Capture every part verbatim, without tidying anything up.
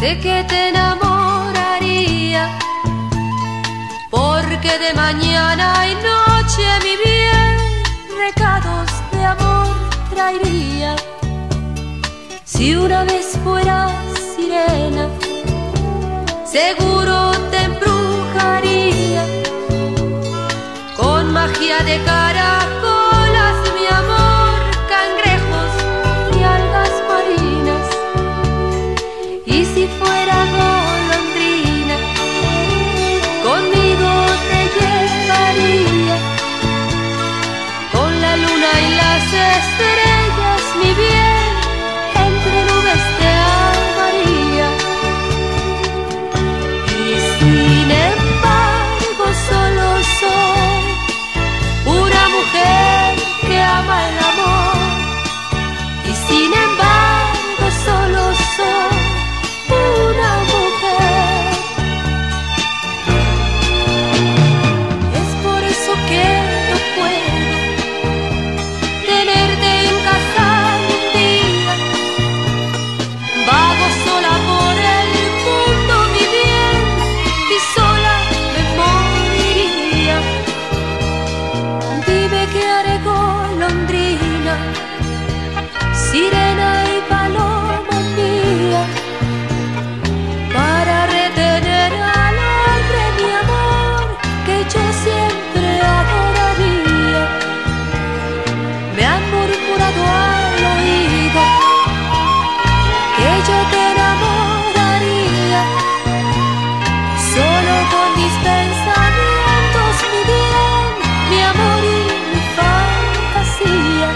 de que te enamoraría, porque de mañana y noche mi bien recados de amor traería. Si una vez fueras sirena, seguro te embrujaría con magia de caracolas, mi amor, cangrejos y algas marinas. Y si fuera golondrina, conmigo te llevaría con la luna y las estrellas, mi bien, entre nubes te amaría. Y sin embargo solo soy una mujer que ama el amor. Y sin embargo solo soy una mujer. Es por eso que no puedo tenerte en casa un día. Vago sola por el mundo, mi bien, y sola me moriría. Dime qué haré, golondrina, sirena y paloma mía, para retener al hombre, mi amor, que yo siempre adoraría. Me han murmurado al oído que yo te enamoraría, solo con mis pensamientos, mi bien, mi amor y mi fantasía.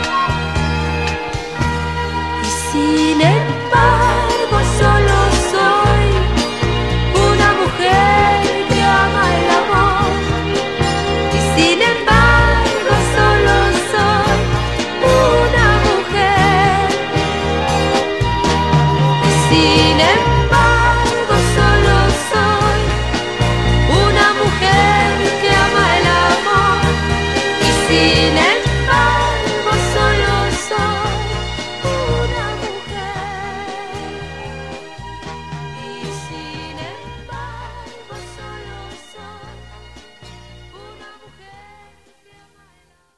Y sin embargo solo soy una mujer que ama el amor. Y sin embargo solo soy una mujer. Y sin embargo solo soy una mujer que ama el amor. Y sin embargo solo soy una mujer. Y sin embargo solo soy una mujer que ama el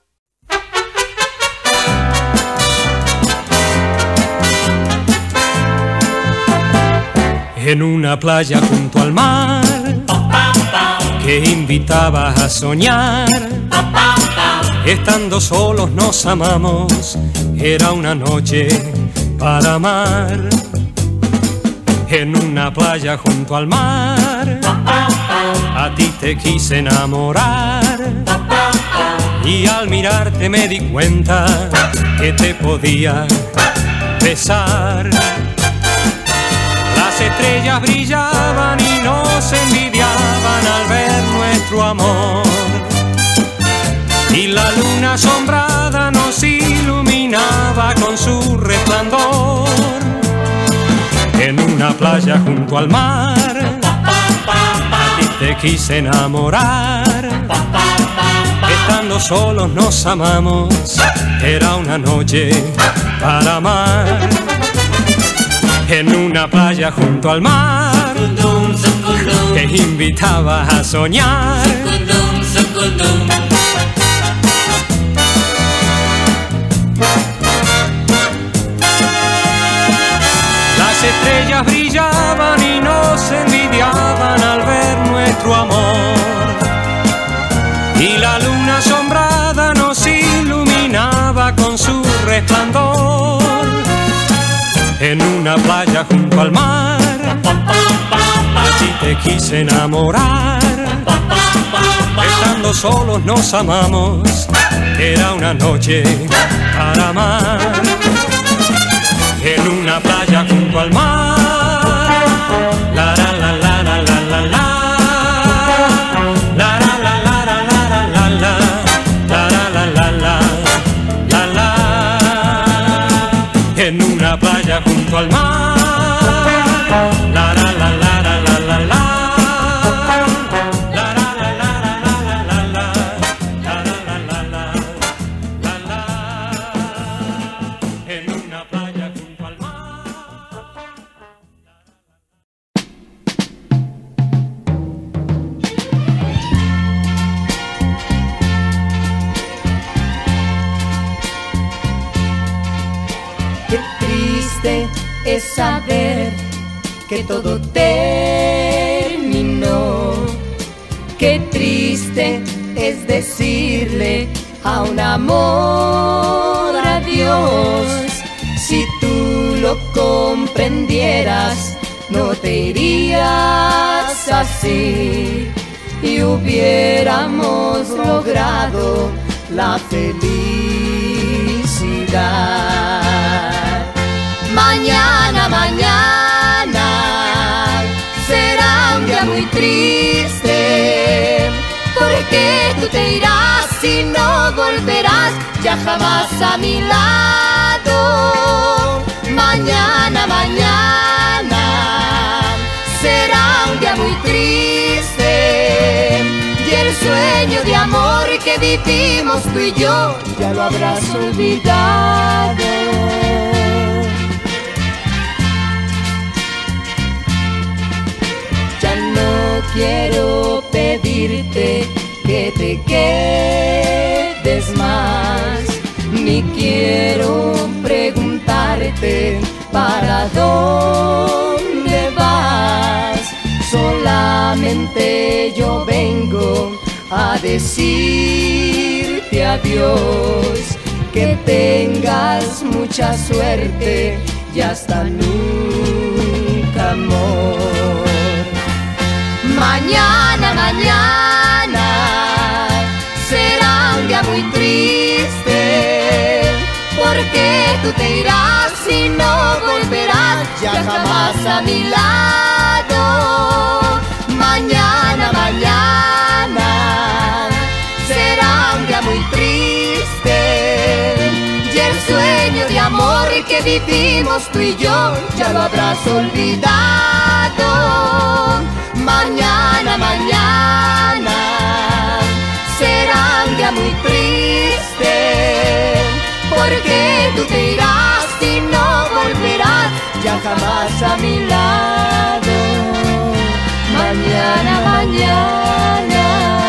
amor. En una playa junto al mar que invitaba a soñar, estando solos nos amamos, era una noche para amar. En una playa junto al mar a ti te quise enamorar, y al mirarte me di cuenta que te podía besar. Las estrellas brillaban y nos envidiaban al ver nuestro amor, y la luna asombrada nos iluminaba con su resplandor. En una playa junto al mar a ti te quise enamorar, estando solos nos amamos, era una noche para amar. En una playa junto al mar que invitaba a soñar, las estrellas brillaban y nos envidiaban al ver nuestro amor, y la luna asombrada nos iluminaba con su resplandor. En una playa junto al mar a ti te quise enamorar, estando solos nos amamos, era una noche para amar. En una playa junto al mar, la la la la la la la la, la la la la la la la la, la la la la la la. En una playa junto al mar, la la la la la la la la. En una playa junto al mar. de saber que todo terminó. Qué triste es decirle a un amor adiós. Si tú lo comprendieras, no te irías así y hubiéramos logrado la felicidad. Mañana, mañana será un día muy triste, porque tú te irás y no volverás ya jamás a mi lado. Mañana, mañana será un día muy triste, y el sueño de amor que vivimos tú y yo ya lo habrás olvidado. Ya no quiero pedirte que te quedes más, ni quiero preguntarte para dónde vas. Solamente yo vengo a decirte adiós, que tengas mucha suerte y hasta nunca, amor. Mañana, mañana será un día muy triste, porque tú te irás y no volverás ya jamás a mi lado. Mañana, mañana será un día muy triste, y el sueño de amor que vivimos tú y yo ya lo habrás olvidado. Mañana, mañana será un día muy triste, porque tú te irás y no volverás ya jamás a mi lado. Mañana, mañana,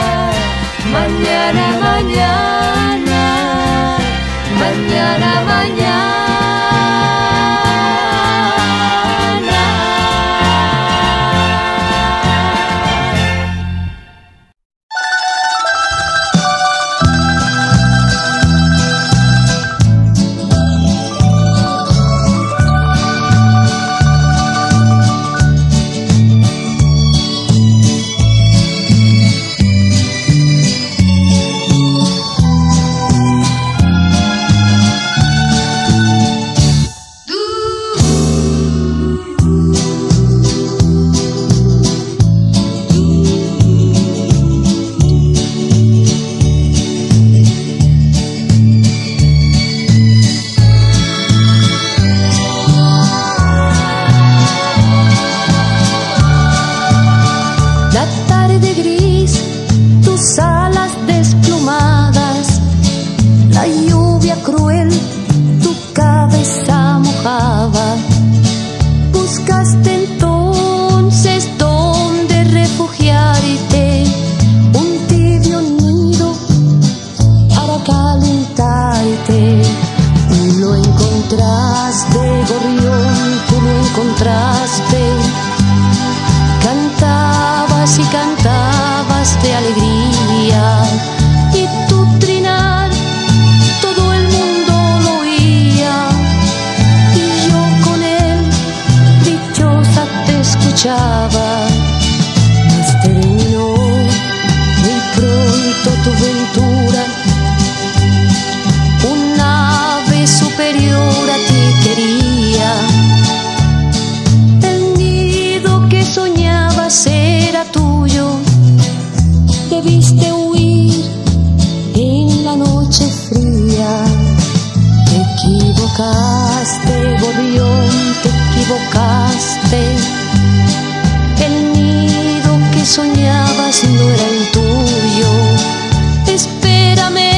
mañana, mañana, mañana, mañana. Soñabas no era el tuyo. Espérame,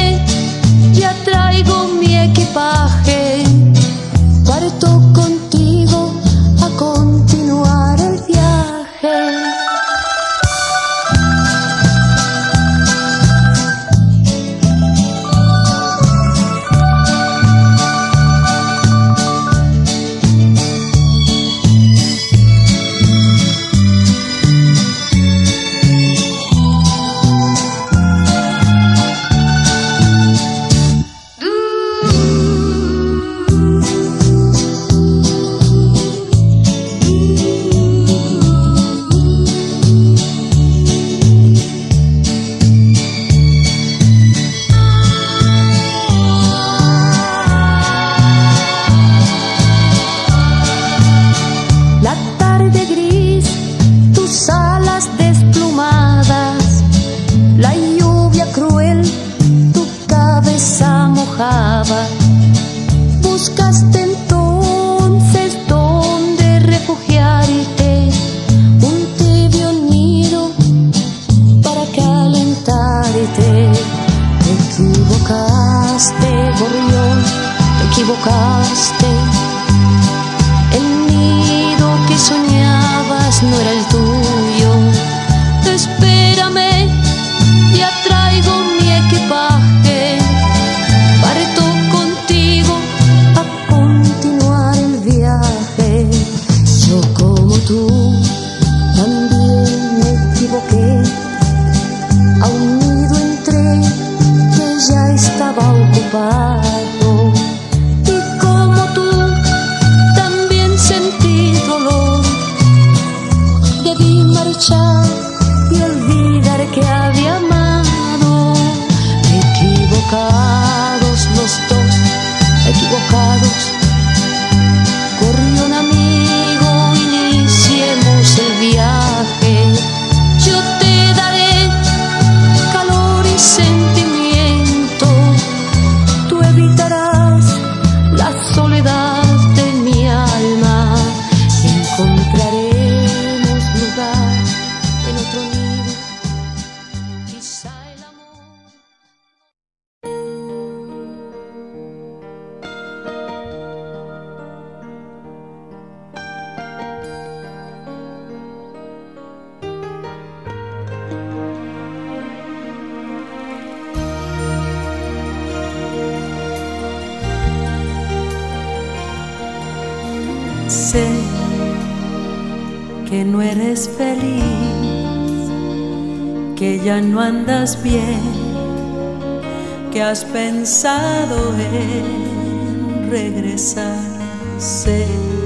que no eres feliz, que ya no andas bien, que has pensado en regresar. Sé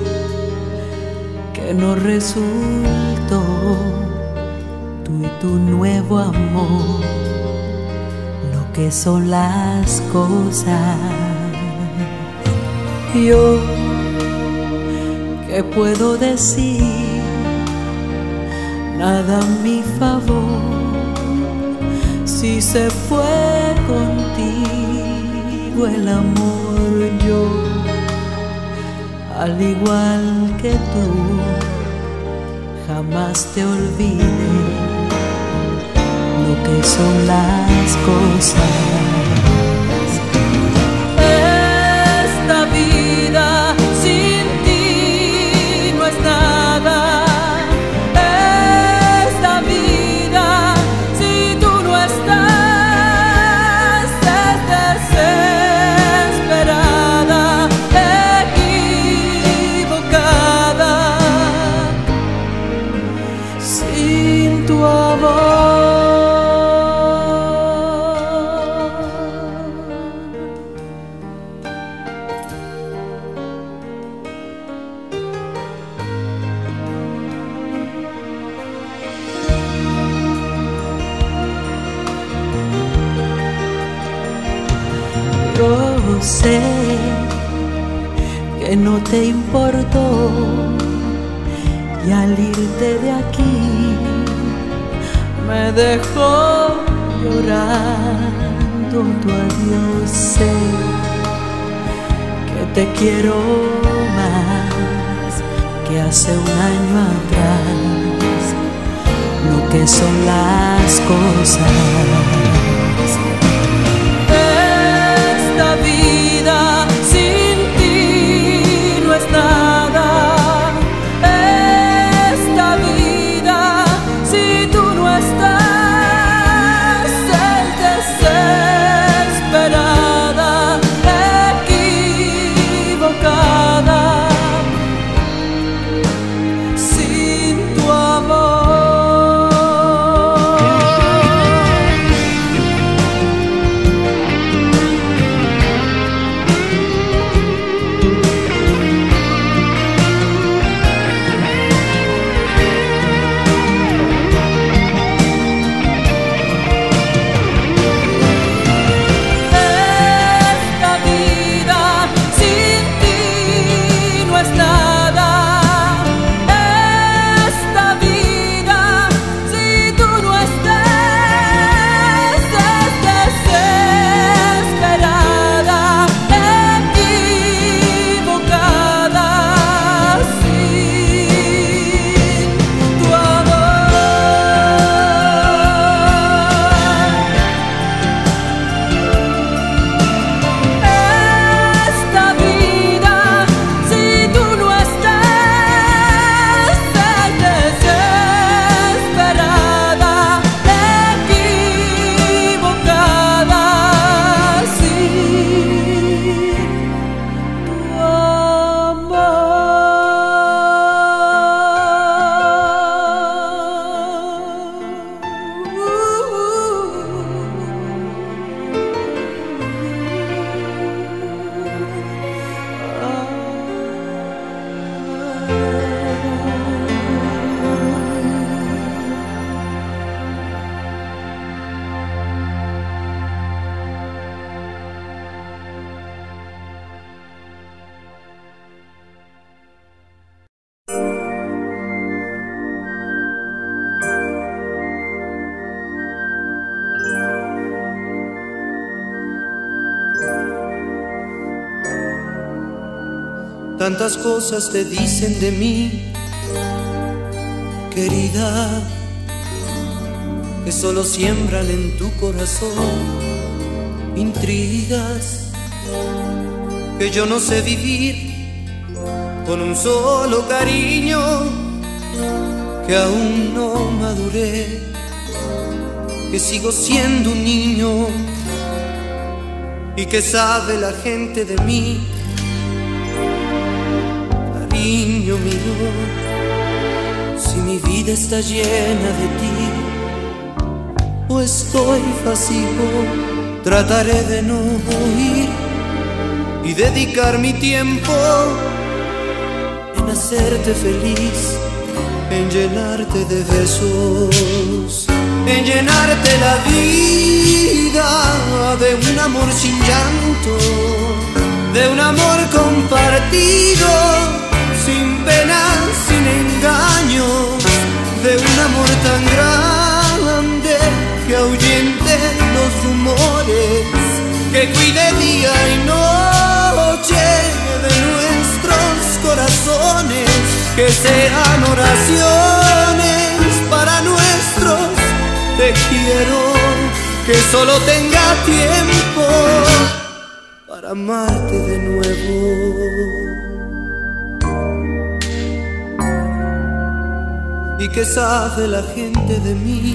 que no resultó tú y tu nuevo amor lo que son las cosas. Yo, ¿qué puedo decir? Nada a mi favor. Si se fue contigo el amor, yo, al igual que tú, jamás te olvidé lo que son las cosas. Esta vida sin ti no es nada. Esta vida si tú no estás es desesperada, equivocada, sin tu amor. Yo sé que no te importó y al irte de aquí me dejó llorando tu adiós. Sé que te quiero más que hace un año atrás, lo que son las cosas. Esta vida sin ti no es nada. Esta vida si tú no estás es desesperada, equivocada, sin tu amor. Tantas cosas te dicen de mí, querida, que solo siembran en tu corazón intrigas, que yo no sé vivir con un solo cariño, que aún no maduré, que sigo siendo un niño y que sabe la gente de mí. Cariño mío, si mi vida está llena de ti o estoy vacío, trataré de no oír y dedicar mi tiempo en hacerte feliz, en llenarte de besos, en llenarte la vida de un amor sin llanto, de un amor compartido, sin penas, sin engaños, de un amor tan grande que ahuyente los rumores, que cuide día y noche de nuestros corazones, que sean oraciones para nuestros te quiero, que solo tenga tiempo para amarte de nuevo. ¿Y qué sabe la gente de mí?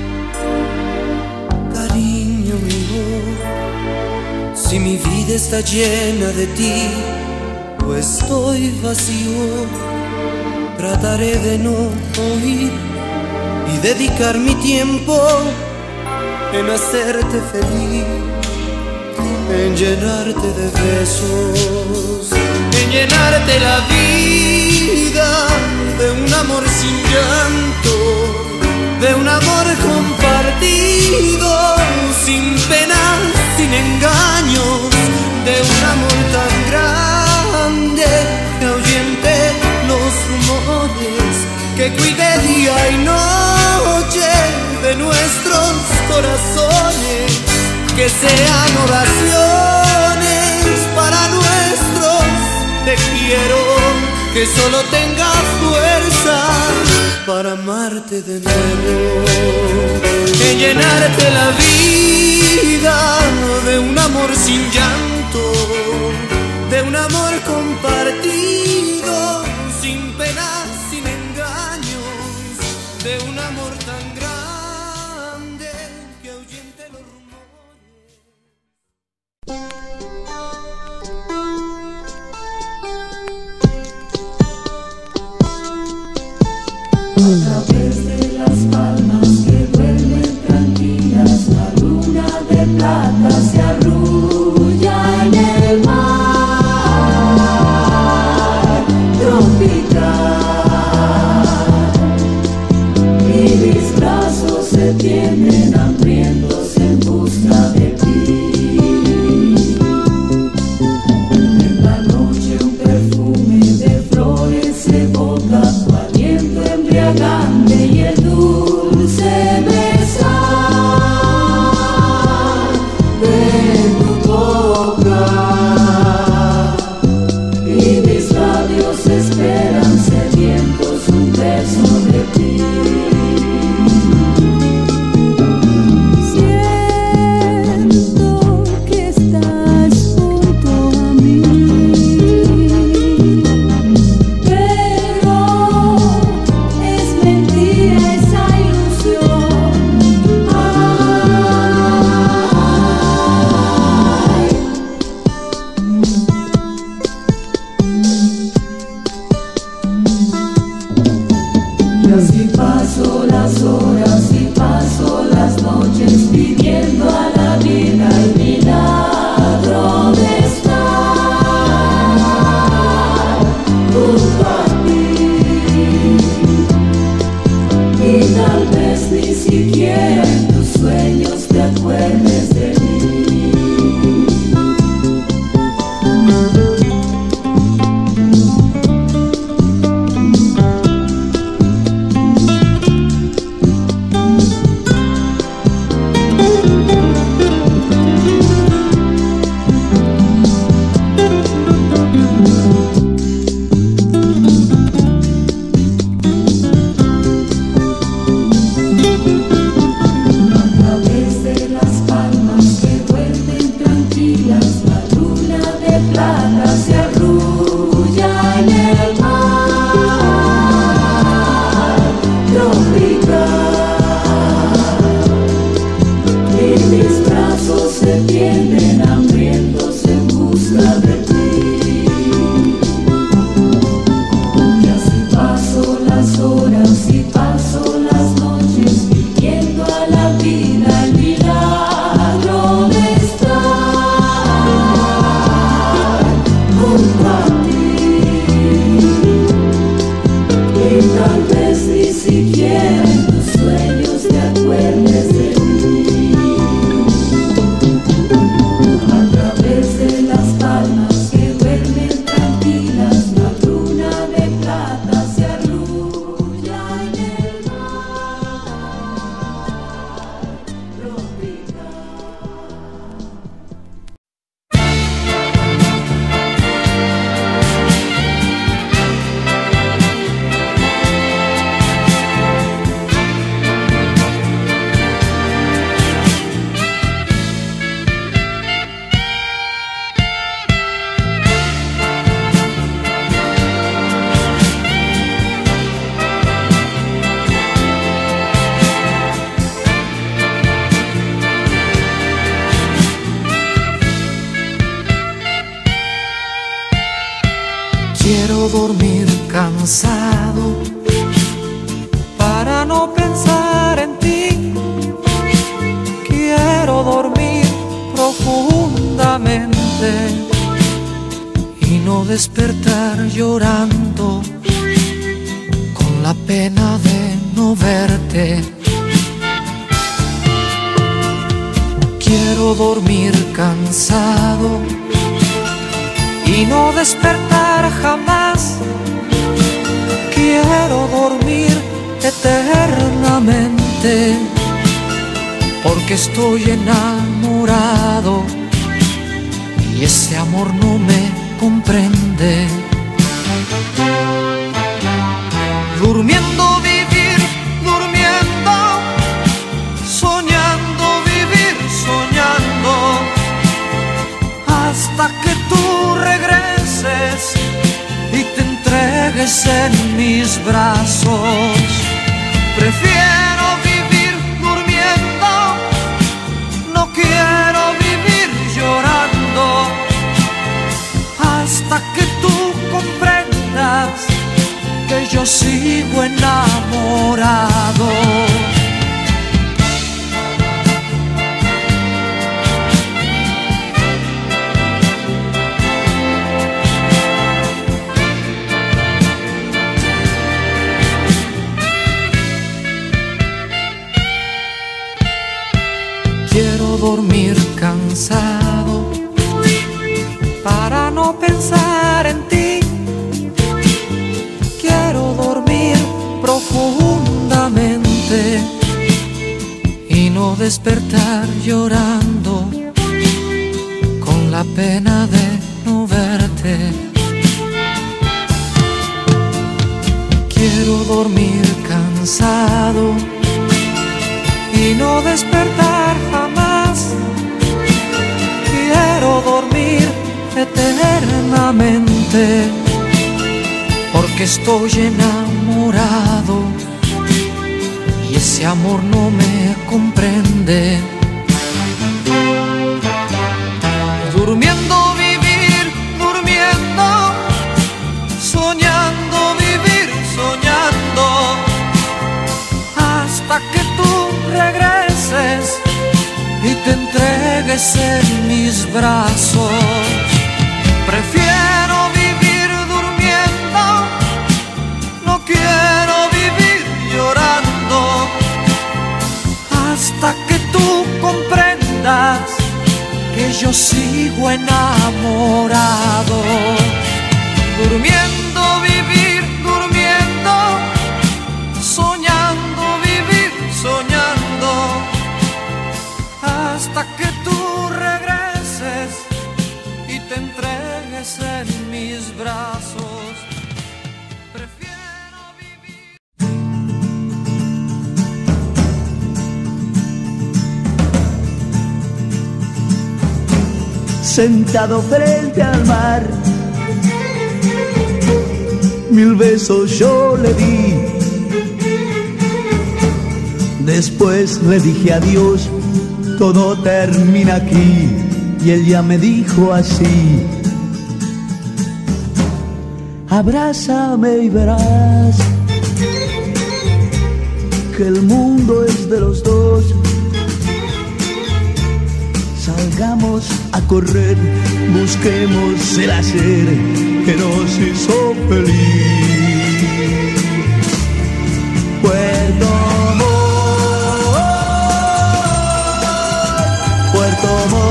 Cariño mío, si mi vida está llena de ti o estoy vacío, trataré de no oír y dedicar mi tiempo en hacerte feliz, en llenarte de besos, en llenarte la vida de un amor sin llanto, de un amor compartido, sin penas, sin engaños, de un amor tan grande que ahuyente los rumores, que cuide día y noche de nuestros corazones, que sean oraciones para nuestros te quiero, que solo tenga fuerza para amarte de nuevo, en llenarte la vida de un amor sin llanto, de un amor compartido, sin penas, sin engaños, de un amor tan grande que ahuyente los A través de las palmas que duermen tranquilas, la luna de plata se arrulla en el mar tropical, y mis brazos se tienden hambrientos en busca de ti. En la noche un perfume de flores evoca tu aliento embriagante y el dulce besar de tu boca, y mis labios esperan sedientos un beso de ti. Siento que estás junto a mí, pero es mentira esa ilusión. Ay, y así paso las horas y paso las noches pidiendo a la vida el milagro de estar junto a ti, y tal vez ni siquiera en tus sueños te acuerdes de mí. A través de las palmas que duermen tranquilas, la luna de plata se arrulla en el mar tropical, y mis brazos se tienden hambrientos en busca de ti. Y así paso las horas y dormir cansado para no pensar en ti. Quiero dormir profundamente y no despertar llorando con la pena de no verte. Quiero dormir cansado y no despertar jamás. Quiero dormir eternamente porque estoy enamorado y ese amor no me comprende. Durmiendo vivir, durmiendo, soñando vivir, soñando, hasta que tú regreses y te entregues en mis brazos. Prefiero vivir durmiendo, no quiero vivir llorando, hasta que tú comprendas que yo sigo enamorado. Quiero dormir cansado para no pensar en ti. Quiero dormir profundamente y no despertar llorando con la pena de no verte. Quiero dormir cansado y no despertar jamás. Quiero dormir eternamente porque estoy enamorado y ese amor no me comprende. Durmiendo vivir, durmiendo, soñando vivir, soñando, hasta que tú regreses y te entregues en mis brazos. Prefiero vivir durmiendo, no quiero vivir llorando, hasta que tú comprendas que yo sigo enamorado. Durmiendo vivir, durmiendo, soñando vivir, soñando, hasta que tú regreses y te entregues en mis brazos. Prefiero vivir. Sentado frente al mar, mil besos yo le di. Después le dije adiós, todo termina aquí. Y él ya me dijo así: abrázame y verás que el mundo es de los dos. Salgamos a correr, busquemos el hacer que nos hizo feliz. Puerto Montt, Puerto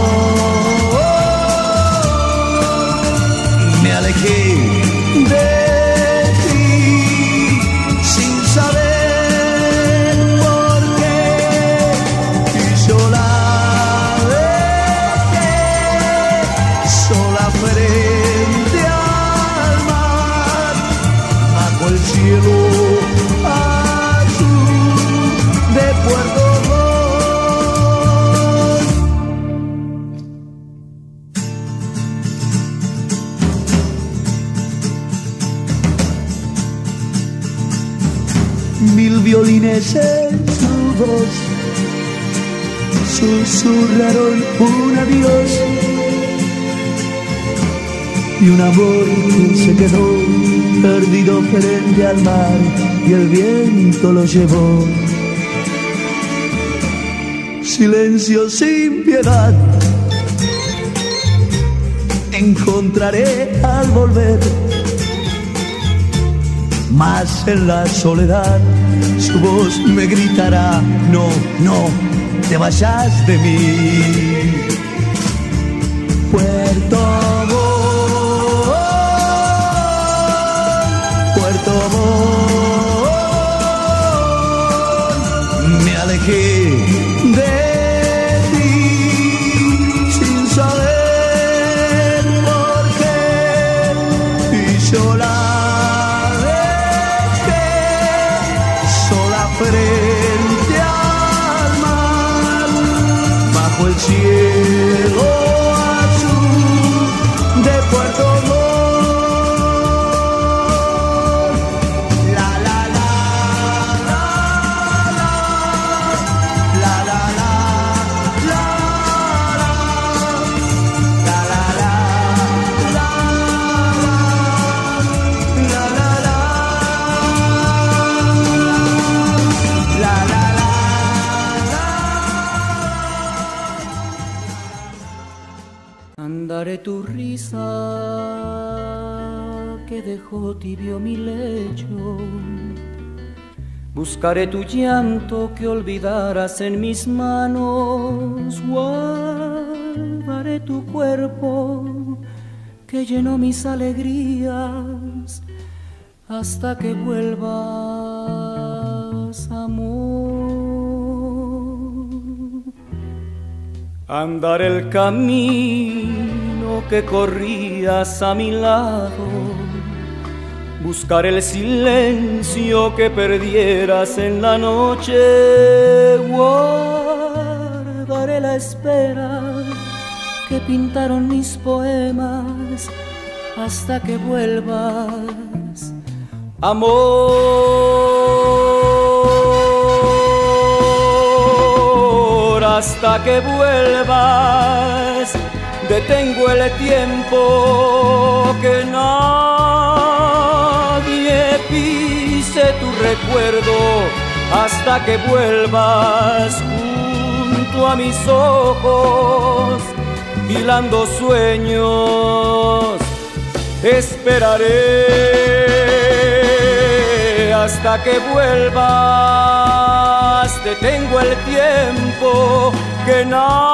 Montt, me alejé de ti sin saber por qué, y sola frente al mar, bajo el cielo azul de Puerto Montt. Mil violines en su voz susurraron un adiós, y un amor que se quedó perdido frente al mar y el viento lo llevó. Silencio sin piedad encontraré al volver, mas en la soledad su voz me gritará: no, no, te vayas de mí. Puerto Montt, Puerto Montt, me alejé de ti sin saber por qué, y yo la dejé sola frente al mar, bajo el cielo de Puerto Montt. La la la la la la la la la la la la Andaré tu risa que dejó tibio mi lecho, buscaré tu llanto que olvidarás en mis manos, guardaré tu cuerpo que llenó mis alegrías hasta que vuelvas, amor. Andaré el camino que corrías a mi lado, buscaré el silencio que perdieras en la noche, guardaré la espera que pintaron mis poemas hasta que vuelvas, amor, hasta que vuelvas. Detengo el tiempo, que nadie pise tu recuerdo hasta que vuelvas junto a mis ojos, hilando sueños. Esperaré hasta que vuelvas. Detengo el tiempo, que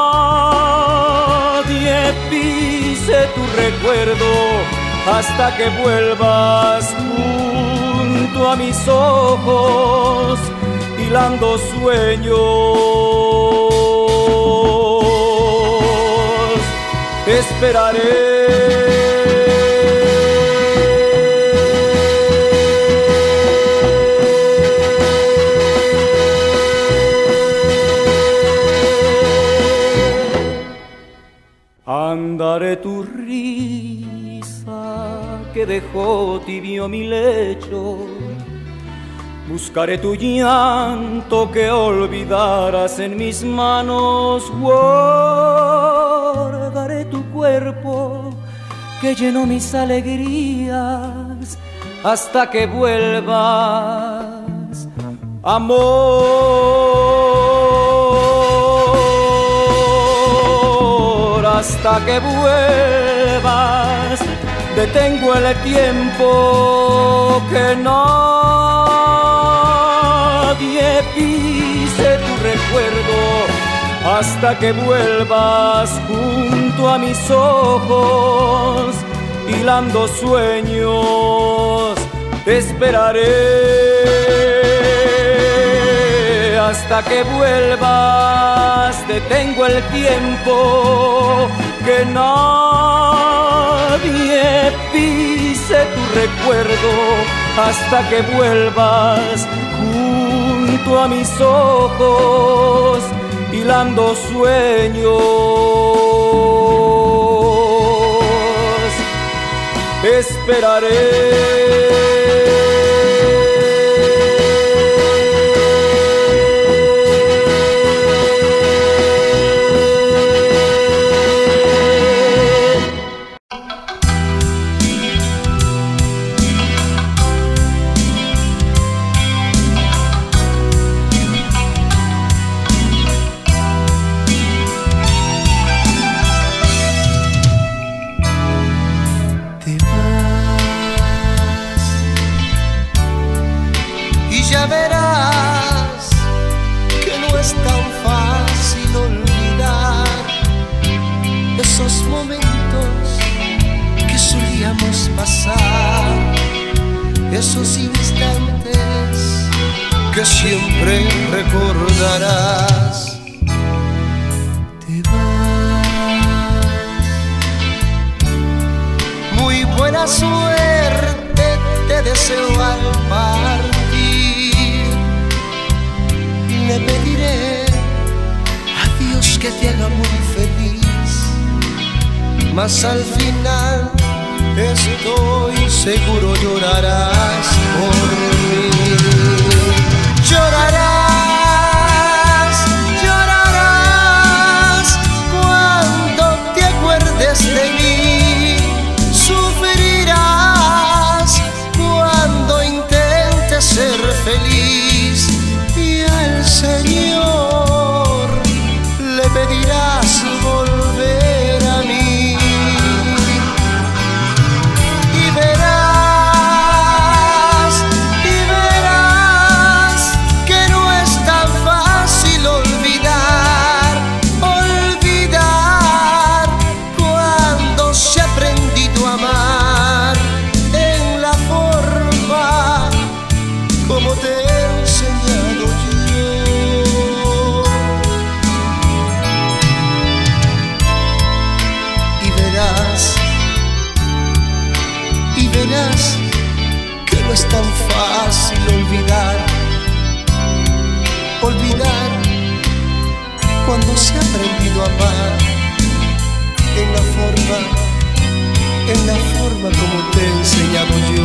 nadie pise tu recuerdo hasta que vuelvas junto a mis ojos, hilando sueños. Esperaré. Andaré tu risa que dejó tibio mi lecho, buscaré tu llanto que olvidarás en mis manos, guardaré tu cuerpo que llenó mis alegrías hasta que vuelvas, amor, hasta que vuelvas. Detengo el tiempo, que nadie pise tu recuerdo hasta que vuelvas junto a mis ojos, hilando sueños. Te esperaré hasta que vuelvas. Detengo el tiempo, que nadie pise tu recuerdo hasta que vuelvas junto a mis ojos, hilando sueños. Te esperaré. siempre recordarás. Te vas. Muy buena suerte te deseo al partir. Le pediré a Dios que te haga muy feliz, mas al final estoy seguro llorarás por mí. Llorarás, llorarás cuando te acuerdes de mí. Sufrirás cuando intentes ser feliz. Y al Señor le pedirás volver a mí. Y verás, y verás que no es tan fácil olvidar, olvidar cuando se ha aprendido a amar en la forma como te he enseñado yo. Y verás, y verás que no es tan fácil olvidar, olvidar cuando se ha aprendido a amar en la forma, en la forma como te he enseñado yo.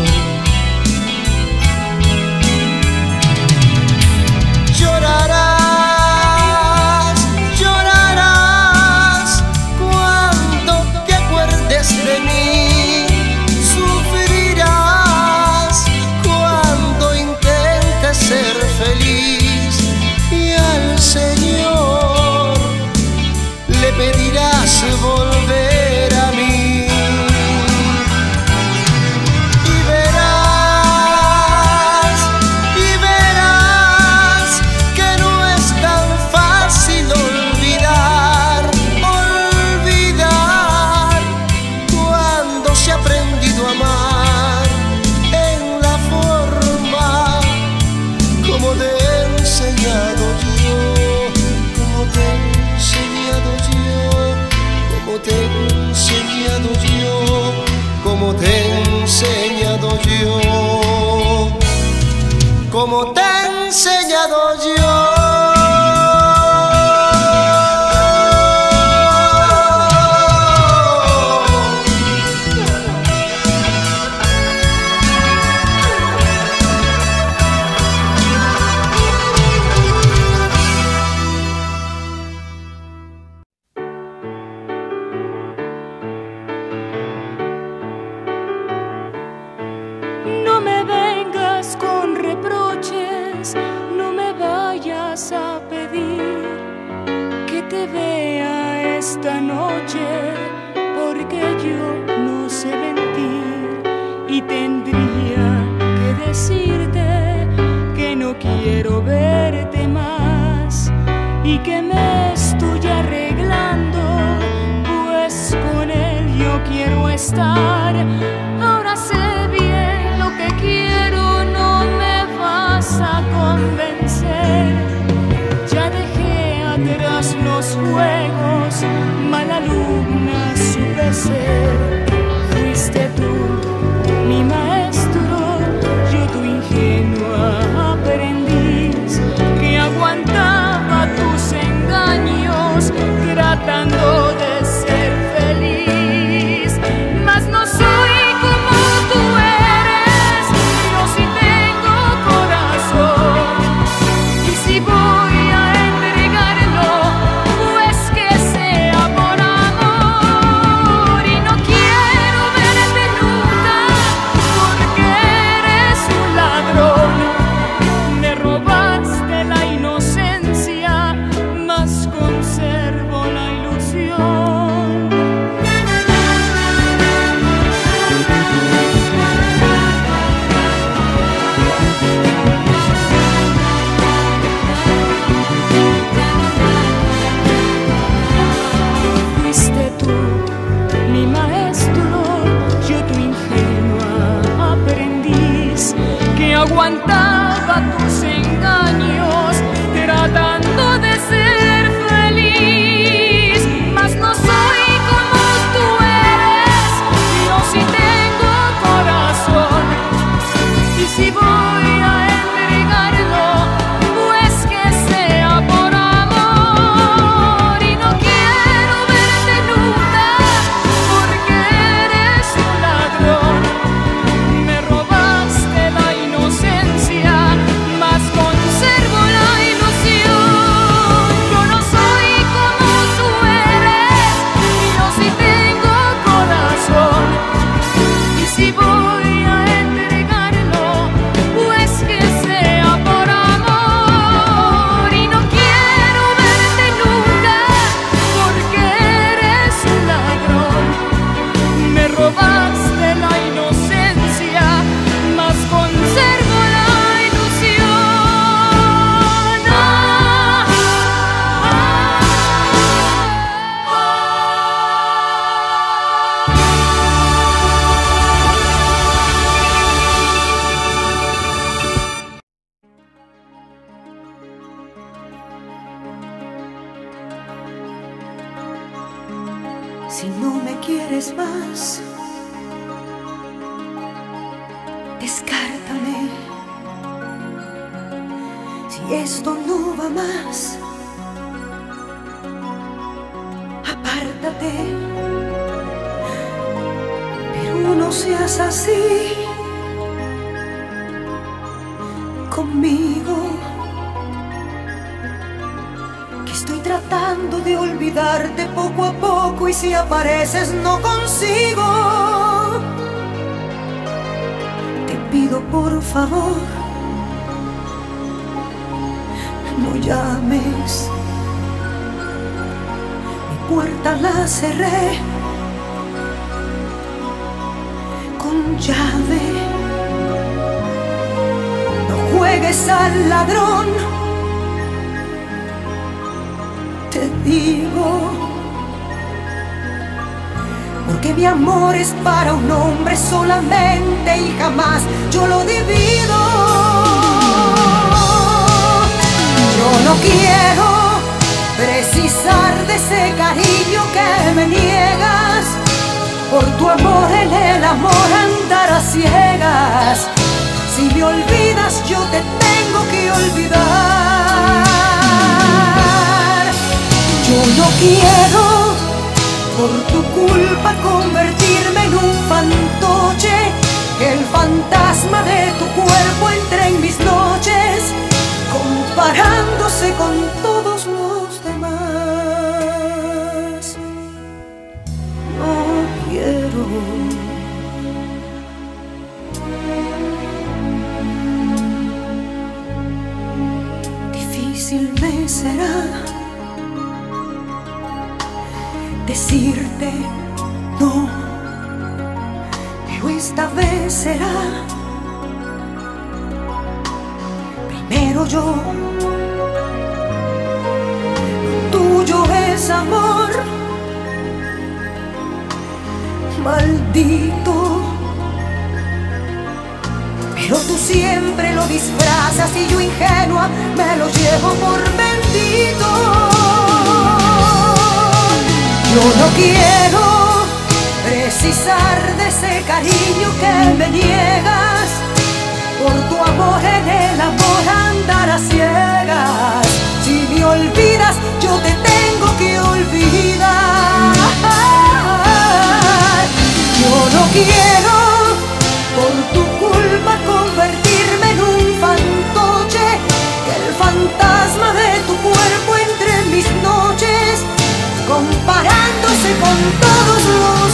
Llorarás, llorarás cuando te acuerdes de mí. Sufrirás cuando intentes ser feliz. Y al Señor le pedirás volver a mí. Y verás, y verás que no es tan fácil olvidar, olvidar cuando se ha aprendido a amar en la forma como te he enseñado yo, como te he enseñado yo, como te he enseñado yo, como te he enseñado yo, como te he enseñado yo. No me vengas con reproches, no me vayas a pedir que te vea esta noche, porque yo no sé mentir y tendría que decirte que no quiero verte más y que me estoy arreglando, pues con él yo quiero estar. Ahora sé bien lo que quiero, no me vas a convencer. Ya dejé atrás los juegos, mala alumna supe ser. Fuiste tú mi maestro, yo tu ingenua aprendiz, que aguantaba tus engaños tratando de ser feliz. Mas no soy como tú eres, yo sí tengo corazón, y si voy a entregarlo, pues que sea por amor. Y no Si no me quieres más, descártame. Si esto no va más, apártate. Pero no seas así conmigo, que estoy tratando de olvidarte poco a poco, y si apareces no consigo. Te pido por favor, no llames. Mi puerta la cerré con llave. No juegues al ladrón, te digo, porque mi amor es para un hombre solamente y jamás yo lo divido. Yo no quiero precisar de ese cariño que me niegas. Por tu amor en el amor andar a ciegas. Si me olvidas yo te tengo que olvidar. Yo no quiero por tu culpa convertirme en un fantoche, que el fantasma de tu cuerpo entre en mis noches, comparándose con todos los demás. No quiero. Difícil me será decirte no, pero esta vez será primero yo. Lo tuyo es amor, maldito, pero tú siempre lo disfrazas y yo ingenua me lo llevo por bendito. Yo no quiero precisar de ese cariño que me niegas. Por tu amor en el amor andar a ciegas. Si me olvidas yo te tengo que olvidar. Yo no quiero por tu culpa convertirme en un fantoche, que el fantasma de tu cuerpo entre en mis noches, comparándose con todos los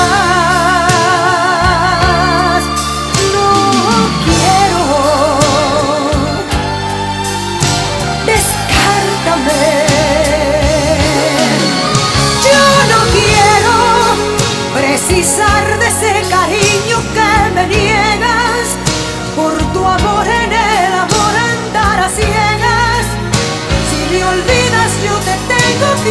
demás. No quiero. Descártame. Yo no quiero precisar de ese cariño que me niegas. Por tu amor en el amor andar a ciegas. Si me olvidas yo te tengo que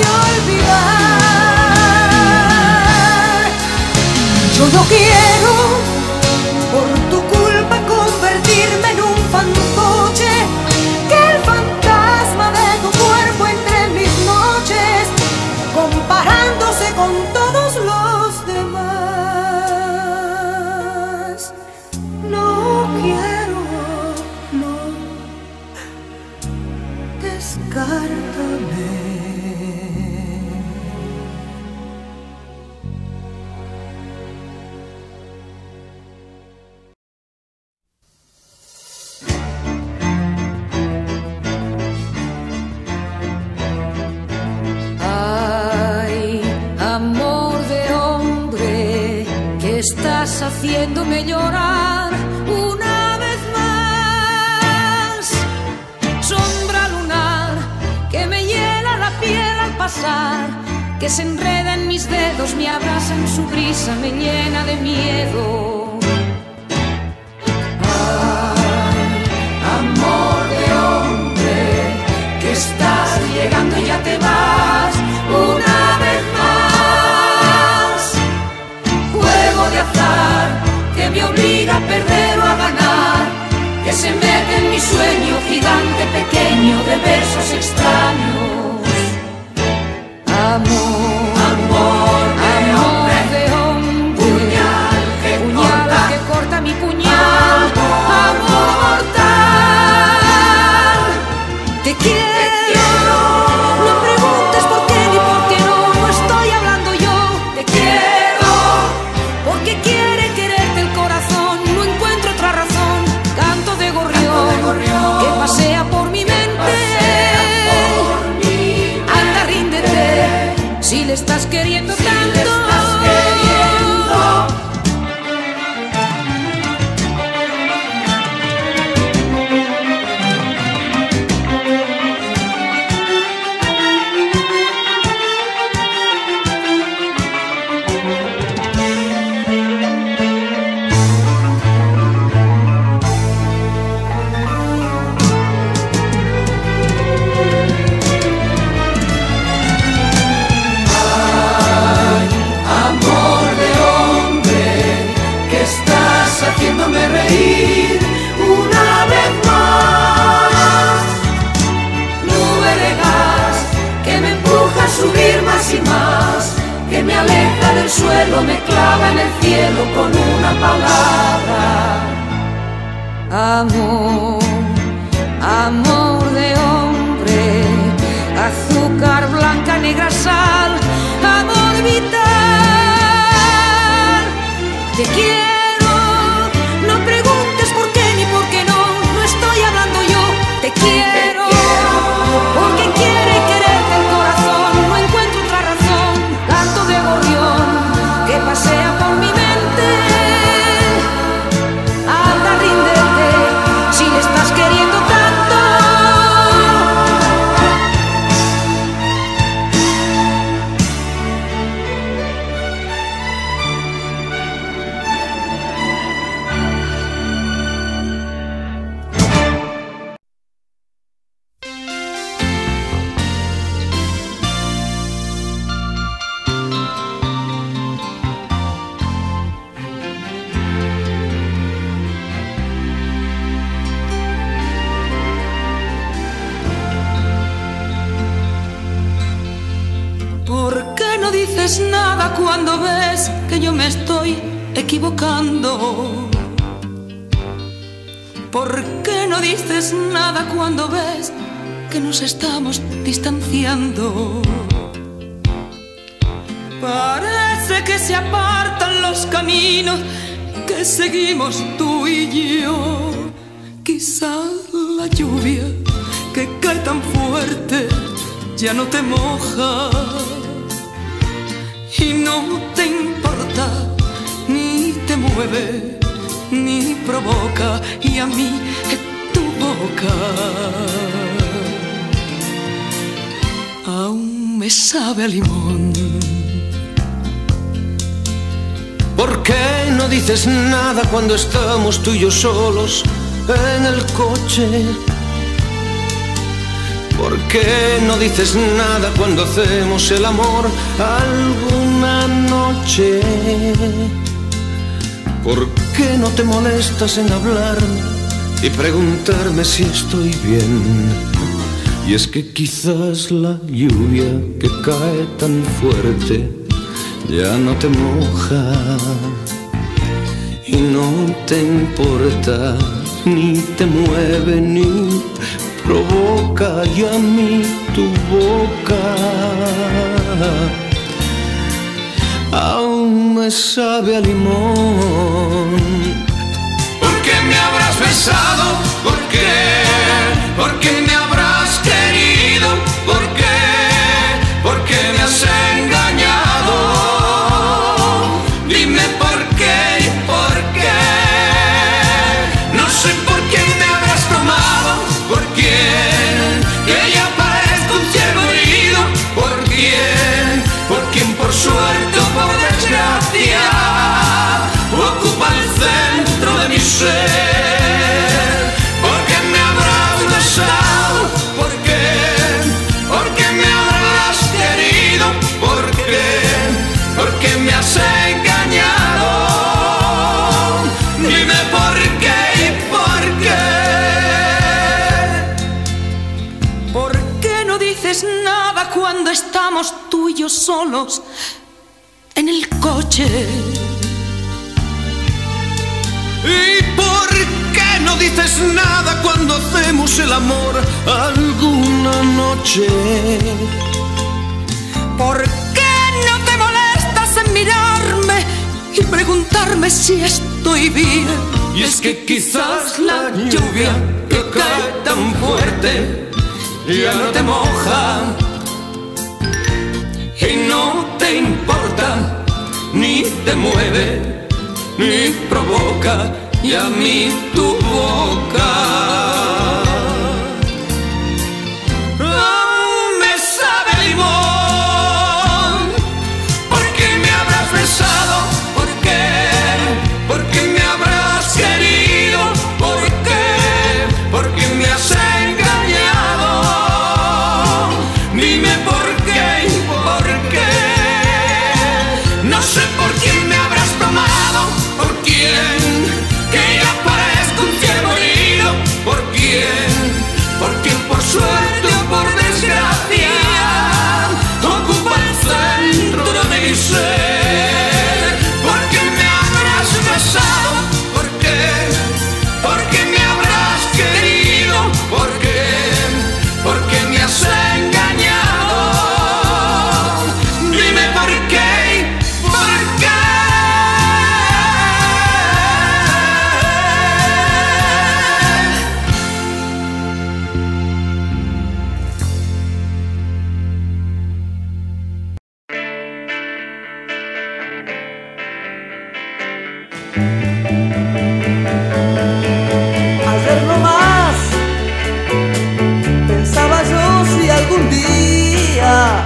olvidar. Yo no quiero por tu culpa convertirme en un fantoche, que el fantasma de tu cuerpo entre en mis noches, comparándose con todos los demás. No quiero, no, descártame. Estás haciéndome llorar una vez más. Sombra lunar que me hiela la piel al pasar, que se enreda en mis dedos, me abraza en su brisa, me llena de miedo. Ay, amor de hombre, que estás llegando y ya te vas una vez más. Juego de azar que me obliga a perder o a ganar, que se mete en mi sueño gigante pequeño de versos extraños. Amor, amor, amor. quiero. No preguntes por qué ni por qué no, no estoy hablando yo. Te quiero, porque quiere quererte el corazón. No encuentro otra razón. Canto de gorrión, de gorrión que pasea por mi mente. Por mi Anda, ríndete, si le estás queriendo si tanto. Le estás queriendo. Haciéndome reír una vez más. Nube de gas que me empuja a subir más y más, que me aleja del suelo, me clava en el cielo con una palabra. Amor, amor de hombre, azúcar blanca, negra sal, amor vital. Te quiero. No preguntes por qué ni por qué no, no estoy hablando yo. Te quiero, porque quiere quererte el corazón. No encuentro otra razón. Canto de gorrión que pasea por mi mente. Anda, ríndete, si le estás queriendo tanto. Nada cuando ves que yo me estoy equivocando. ¿Por qué no dices nada cuando ves que nos estamos distanciando? Parece que se apartan los caminos que seguimos tú y yo. Quizás la lluvia que cae tan fuerte ya no te moja. Y no te importa, ni te mueve, ni provoca, y a mí tu boca aún me sabe a limón. ¿Por qué no dices nada cuando estamos tú y yo solos en el coche? ¿Por qué no dices nada cuando hacemos el amor alguna noche? ¿Por qué no te molestas en hablarme y preguntarme si estoy bien? Y es que quizás la lluvia que cae tan fuerte ya no te moja y no te importa, ni te mueve, ni provoca, y a mí tu boca aún me sabe a limón. ¿Por qué me habrás besado? ¿Por qué? ¿Por qué me habrás querido? ¿Por qué? ¿Por qué me has engañado? Dime por qué y por qué. No sé por qué me habrás tomado. ¿Por quién? Que ya parezco un ciervo herido. ¿Por quién? ¿Por quién por suerte o por desgracia ocupa el centro de mi ser? ¿Por qué me habrás besado? ¿Por qué? ¿Por qué me habrás querido? ¿Por qué? ¿Por qué me has engañado? Dime por qué y por qué. ¿Por qué no dices nada cuando estamos tú y yo solos en el coche? ¿Y por qué no dices nada cuando hacemos el amor alguna noche? ¿Por qué no te molestas en mirarme y preguntarme si estoy bien? Y es que quizás la lluvia que cae tan fuerte ya no te moja y no te importa, ni te mueve, ni provoca, y a mí tu boca oh, me sabe limón. ¿Por qué me habrás besado? ¿Por qué? ¿Por qué me habrás querido? ¿Por qué? ¿Por qué me has engañado? Dime por qué, por qué. No sé por quién me habrás tomado, por quién, que ya parezco un ciego herido. ¿Por quién? ¿Por quién por suerte o por desgracia ocupa el centro de mi ser? ¿Por qué me habrás besado? ¿Por qué? ¿Por qué me habrás querido? ¿Por qué? ¿Por qué me has engañado? Dime por qué, por qué. Ayer nomás pensaba yo si algún día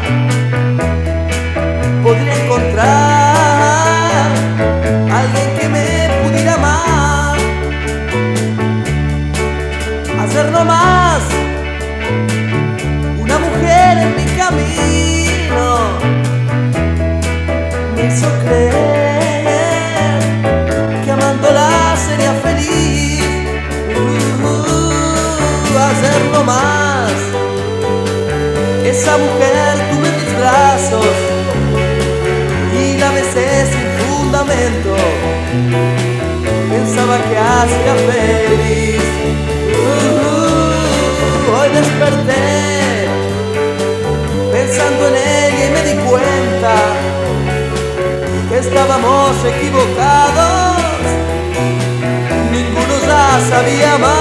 podría encontrar alguien que me pudiera amar. Ayer nomás una mujer en mi camino me hizo creer que amándola sería feliz. Uh, uh, ayer nomás esa mujer tuve en mis brazos y la besé sin fundamento. Pensaba que hacía feliz. Uh, uh, hoy desperté pensando en ella y me di cuenta que estábamos equivocados. Ninguno ya sabía amar.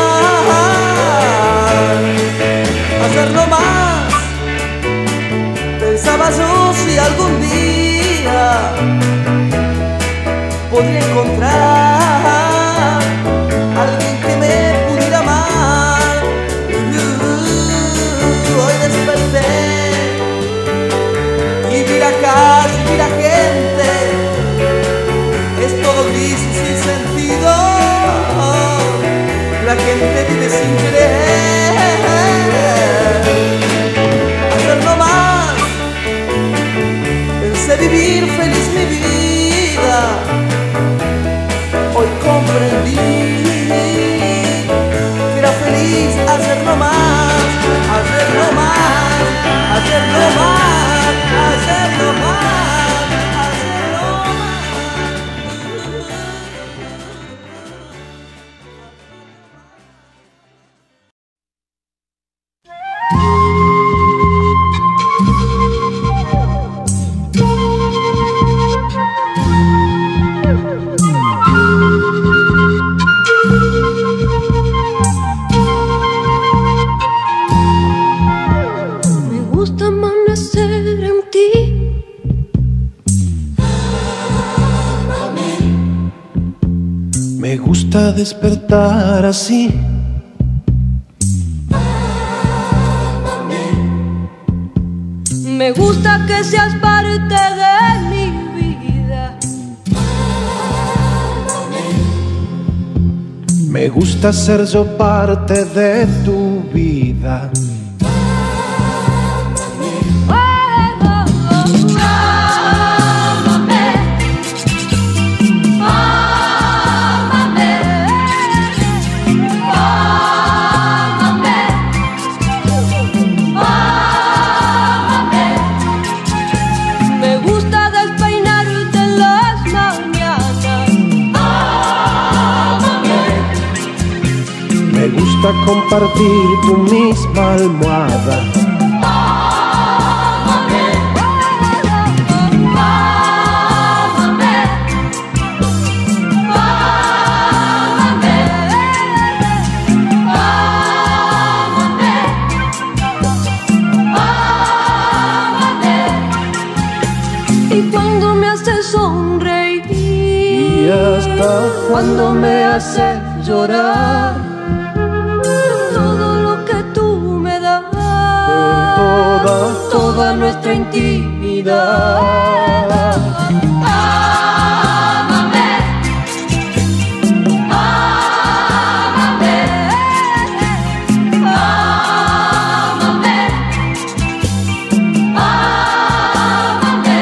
Ayer nomás pensaba yo si algún día podría encontrar alguien que me pudiera amar. Uh, hoy desperté y vi la calle y vi la gente, es todo gris y sin sentido. La gente vive sin creer. Ayer nomás pensé vivir feliz mi vida. Hoy comprendí que era feliz ayer nomás. Ayer nomás, ayer nomás, ayer nomás, ayer nomás. Me gusta amanecer en ti. Me gusta despertar así. Me gusta que seas parte de mi vida. Me gusta ser yo parte de tu vida. compartir tu misma almohada. Y cuando me haces sonreír, Y hasta cuando me haces llorar, todo lo que tú me das, toda, toda nuestra intimidad. Ámame, ámame, ámame, ámame.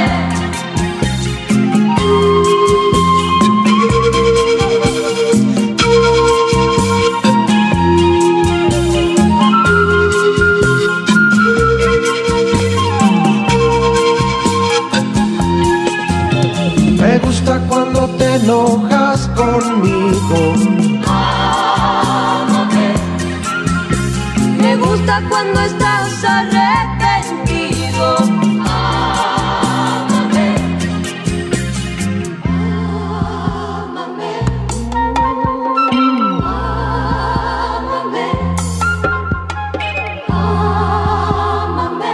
me gusta cuando te enojas conmigo. Ámame. Me gusta cuando estás arrepentido. Ámame. Ámame. Ámame. Ámame.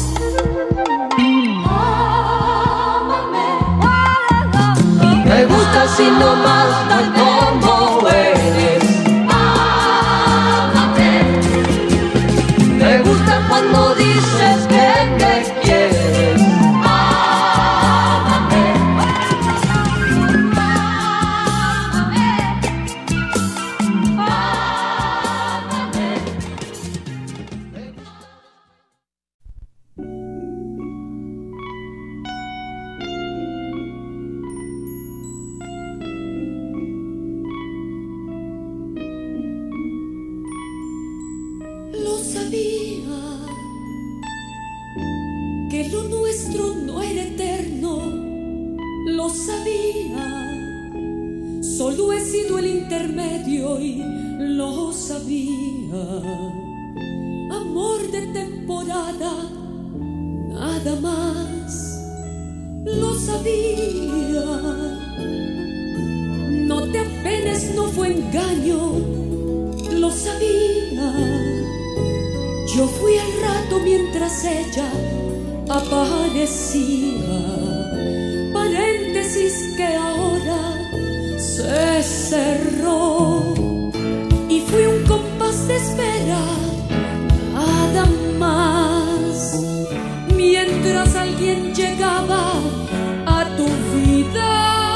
Ámame. Me gusta si no más tal como eres. Ámame. Me gusta cuando dices que me quieres. Ámame. Ámame. Ámame. Lo sabía, que lo nuestro no era eterno. Lo sabía, solo he sido el intermedio y lo sabía. Amor de temporada, nada más. Lo sabía. No te apenes, no fue engaño. Lo sabía. Yo fui al rato mientras ella aparecía. Paréntesis que ahora se cerró. Y fui un compás de espera, nada más. Mientras alguien llegaba a tu vida,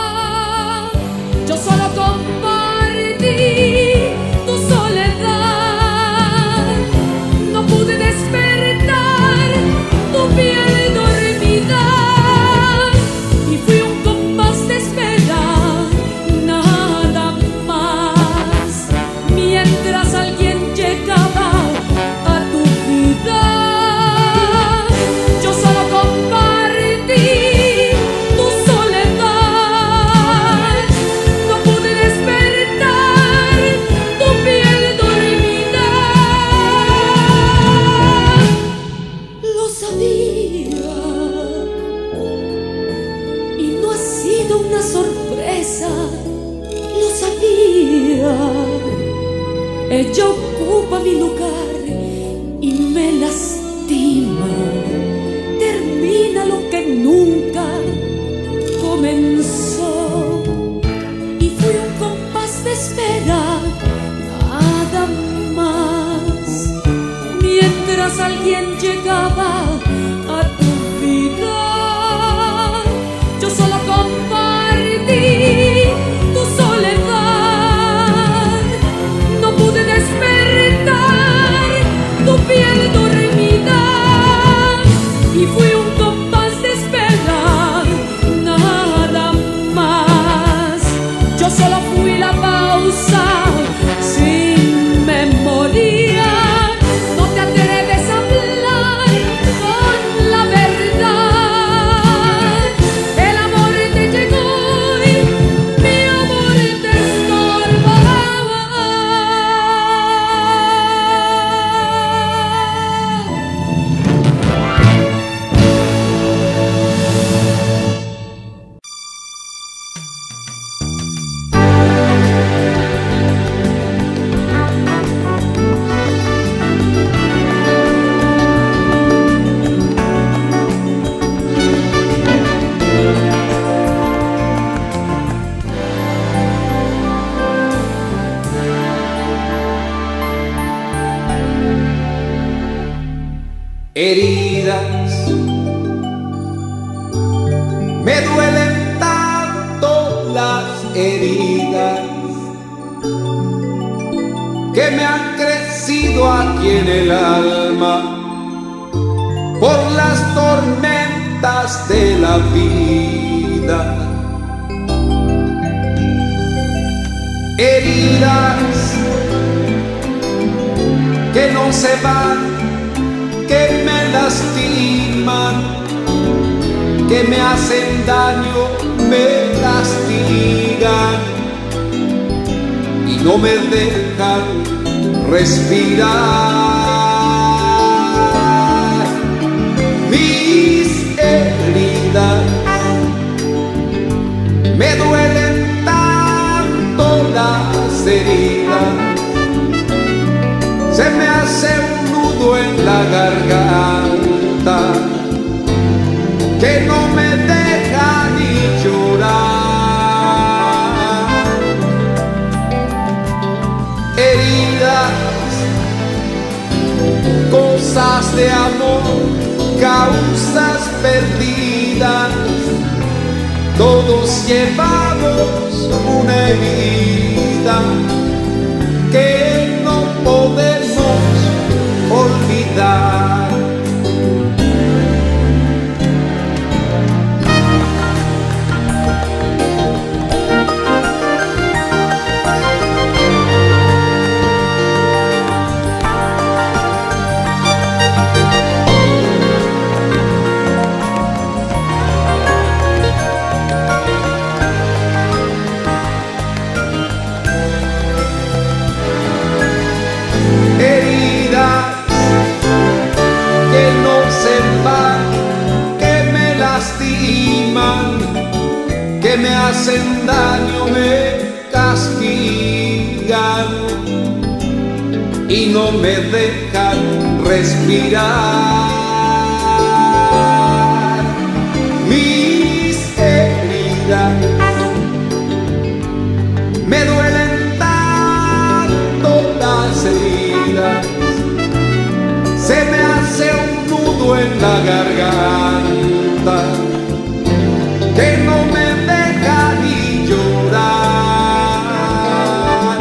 yo solo compartí tu soledad. No pude despertar tu piel dormida. Y fui un compás de espera, nada más. Mientras alguien llegaba a tu vida, yo solo compartí tu soledad. No pude despertar tu piel dormida. Lo sabía. Y no ha sido una sorpresa. Lo sabía. Ella ocupa mi lugar y me lastima. Termina lo que nunca comenzó. Y fui un compás de espera, nada más. Mientras alguien llegaba a tu vida, yo solo compartí tu soledad. No pude despertar tu piel dormida. Y fui un compás de espera, nada más. Yo solo fui la pausa sin memoria. No te atreves a hablar con la verdad. heridas. Me duelen tanto las heridas que me han crecido aquí en el alma por las tormentas de la vida. Heridas que no se van, que me lastiman, que me hacen daño, me castigan y no me dejan respirar. Mis heridas me duelen tanto, las heridas se me hace un nudo en la garganta que no me deja ni llorar. Heridas, cosas de amor, causas perdidas, todos llevamos una herida que no podemos olvidar. Que me hacen daño, me castigan y no me dejan respirar. Mis heridas me duelen tanto, las heridas se me hace un nudo en la garganta que no me deja ni llorar.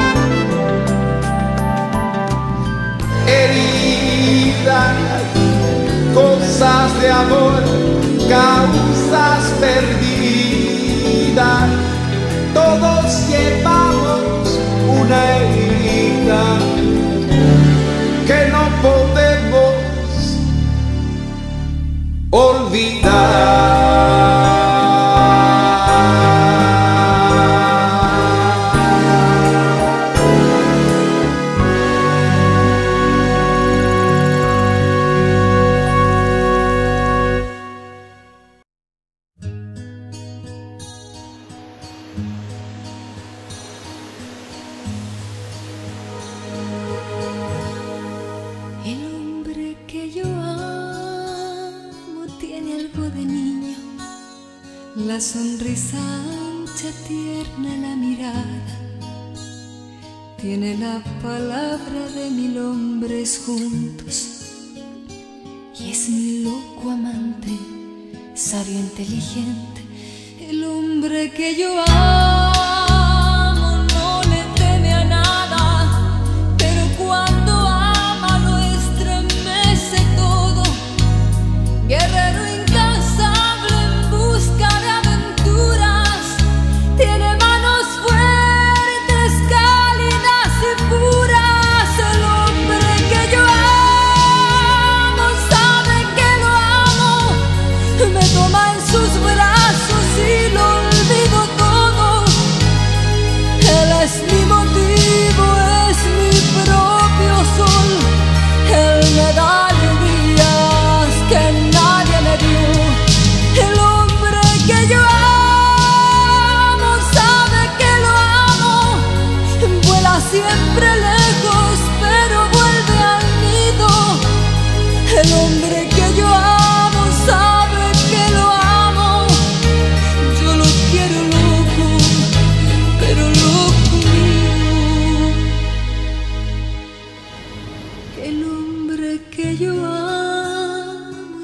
Heridas, cosas de amor, causas perdidas, todos llevamos una herida que no podemos olvidar. La sonrisa ancha, tierna la mirada, tiene la palabra de mil hombres juntos y es mi loco amante, sabio, inteligente, el hombre que yo amo no le teme a nada, pero cuando ama lo estremece todo, guerrero incansable en busca de aventuras, tiene manos fuertes, cálidas y puras. El hombre que yo amo sabe que lo amo, me toma en sus brazos y lo olvido todo.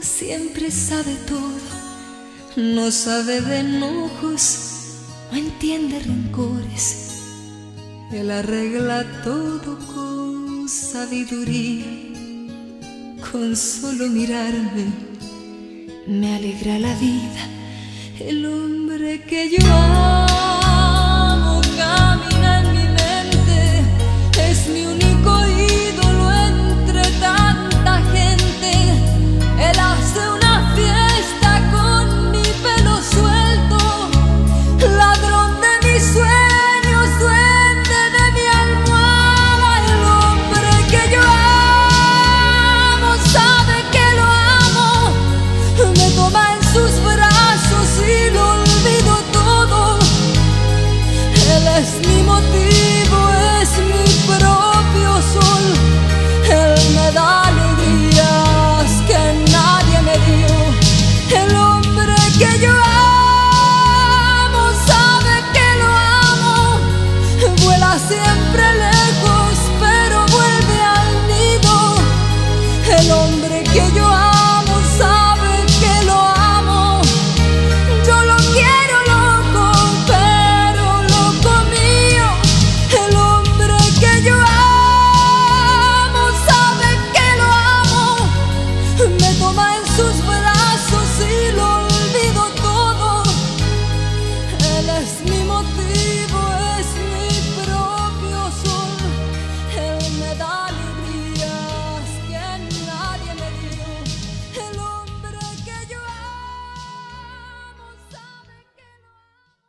siempre sabe todo, no sabe de enojos, no entiende rencores. Él arregla todo con sabiduría, con solo mirarme me alegra la vida. El hombre que yo amo camina en mi mente, es mi único ídolo entre tanta gente. Él hace una fiesta con mi pelo suelto, ladrón de mis sueños, duende de mi almohada. El hombre que yo amo sabe que lo amo, me toma en sus brazos y lo olvido todo. Él es mi motivo, es mi propio sol. Él me da alegrías que nadie me dio. El hombre que yo amo sabe que lo amo, vuela siempre lejos pero vuelve al nido. El hombre que yo amo sabe que lo amo, yo lo quiero loco, pero loco mío. El hombre que yo amo sabe que lo amo, me toma en sus brazos y lo olvido todo. Él es mi motivo, es mi propio sol. Él me da alegrías que nadie me dio. El hombre que yo amo sabe que lo amo.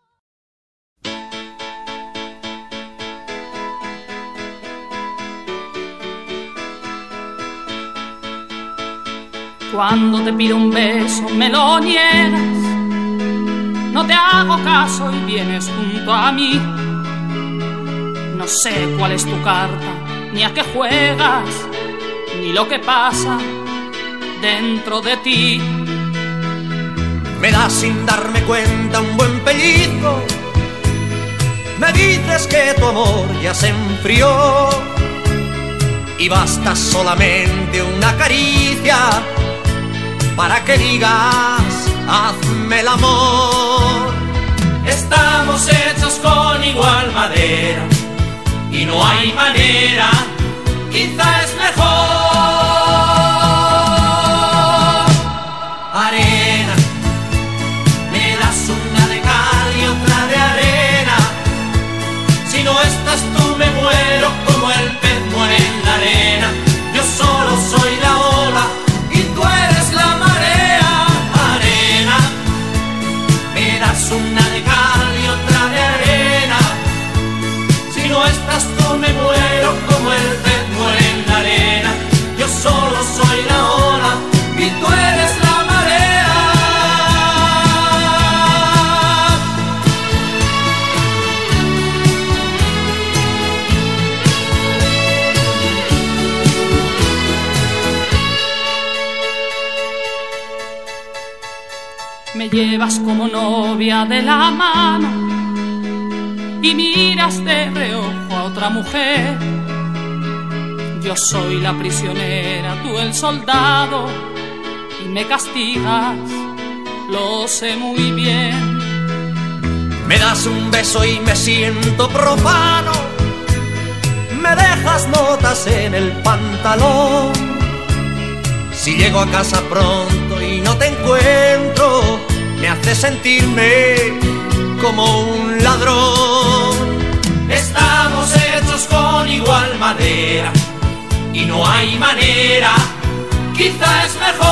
Cuando te pido un beso me lo niegas, no te hago caso y vienes junto a mí. No sé cuál es tu carta, ni a qué juegas, ni lo que pasa dentro de ti. Me das sin darme cuenta un buen pellizco, me dices que tu amor ya se enfrió y basta solamente una caricia para que digas hazme el amor. Estamos hechos con igual madera y no hay manera, quizá es mejor. Arena, me das una de cal y otra de arena. Si no estás tú me muero como el pez muere en la arena. Yo solo soy la ola y tú eres la marea. Arena, me das una de cal y otra de arena. Si no estás tú me muero como el pez muere en la arena. Yo solo soy la ola y tú eres la marea. Me llevas como novia de la mano y miras de reojo a otra mujer. Yo soy la prisionera, tú el soldado, y me castigas, lo sé muy bien. Me das un beso y me siento profano, me dejas notas en el pantalón. Si llego a casa pronto y no te encuentro, me hace sentirme como un ladrón. Estamos hechos con igual madera y no hay manera, quizá es mejor.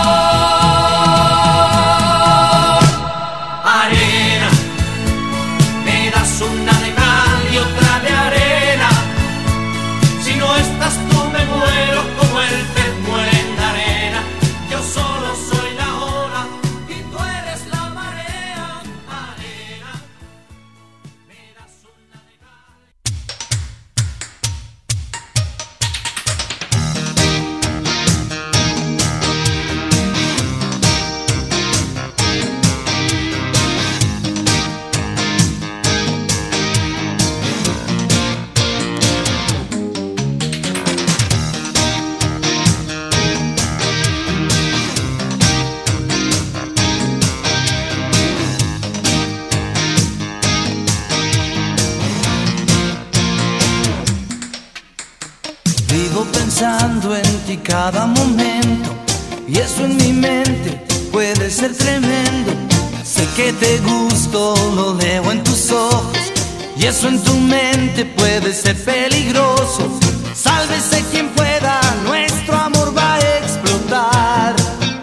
Arena, me das una de cal y otra de arena. Si no estás tú me muero como el pez muere en la arena. Yo solo soy la ola y tú eres la marea. Arena, me das una de cal. mente puede ser tremendo. Sé que te gusto, lo leo en tus ojos, y eso en tu mente puede ser peligroso. Sálvese quien pueda, nuestro amor va a explotar.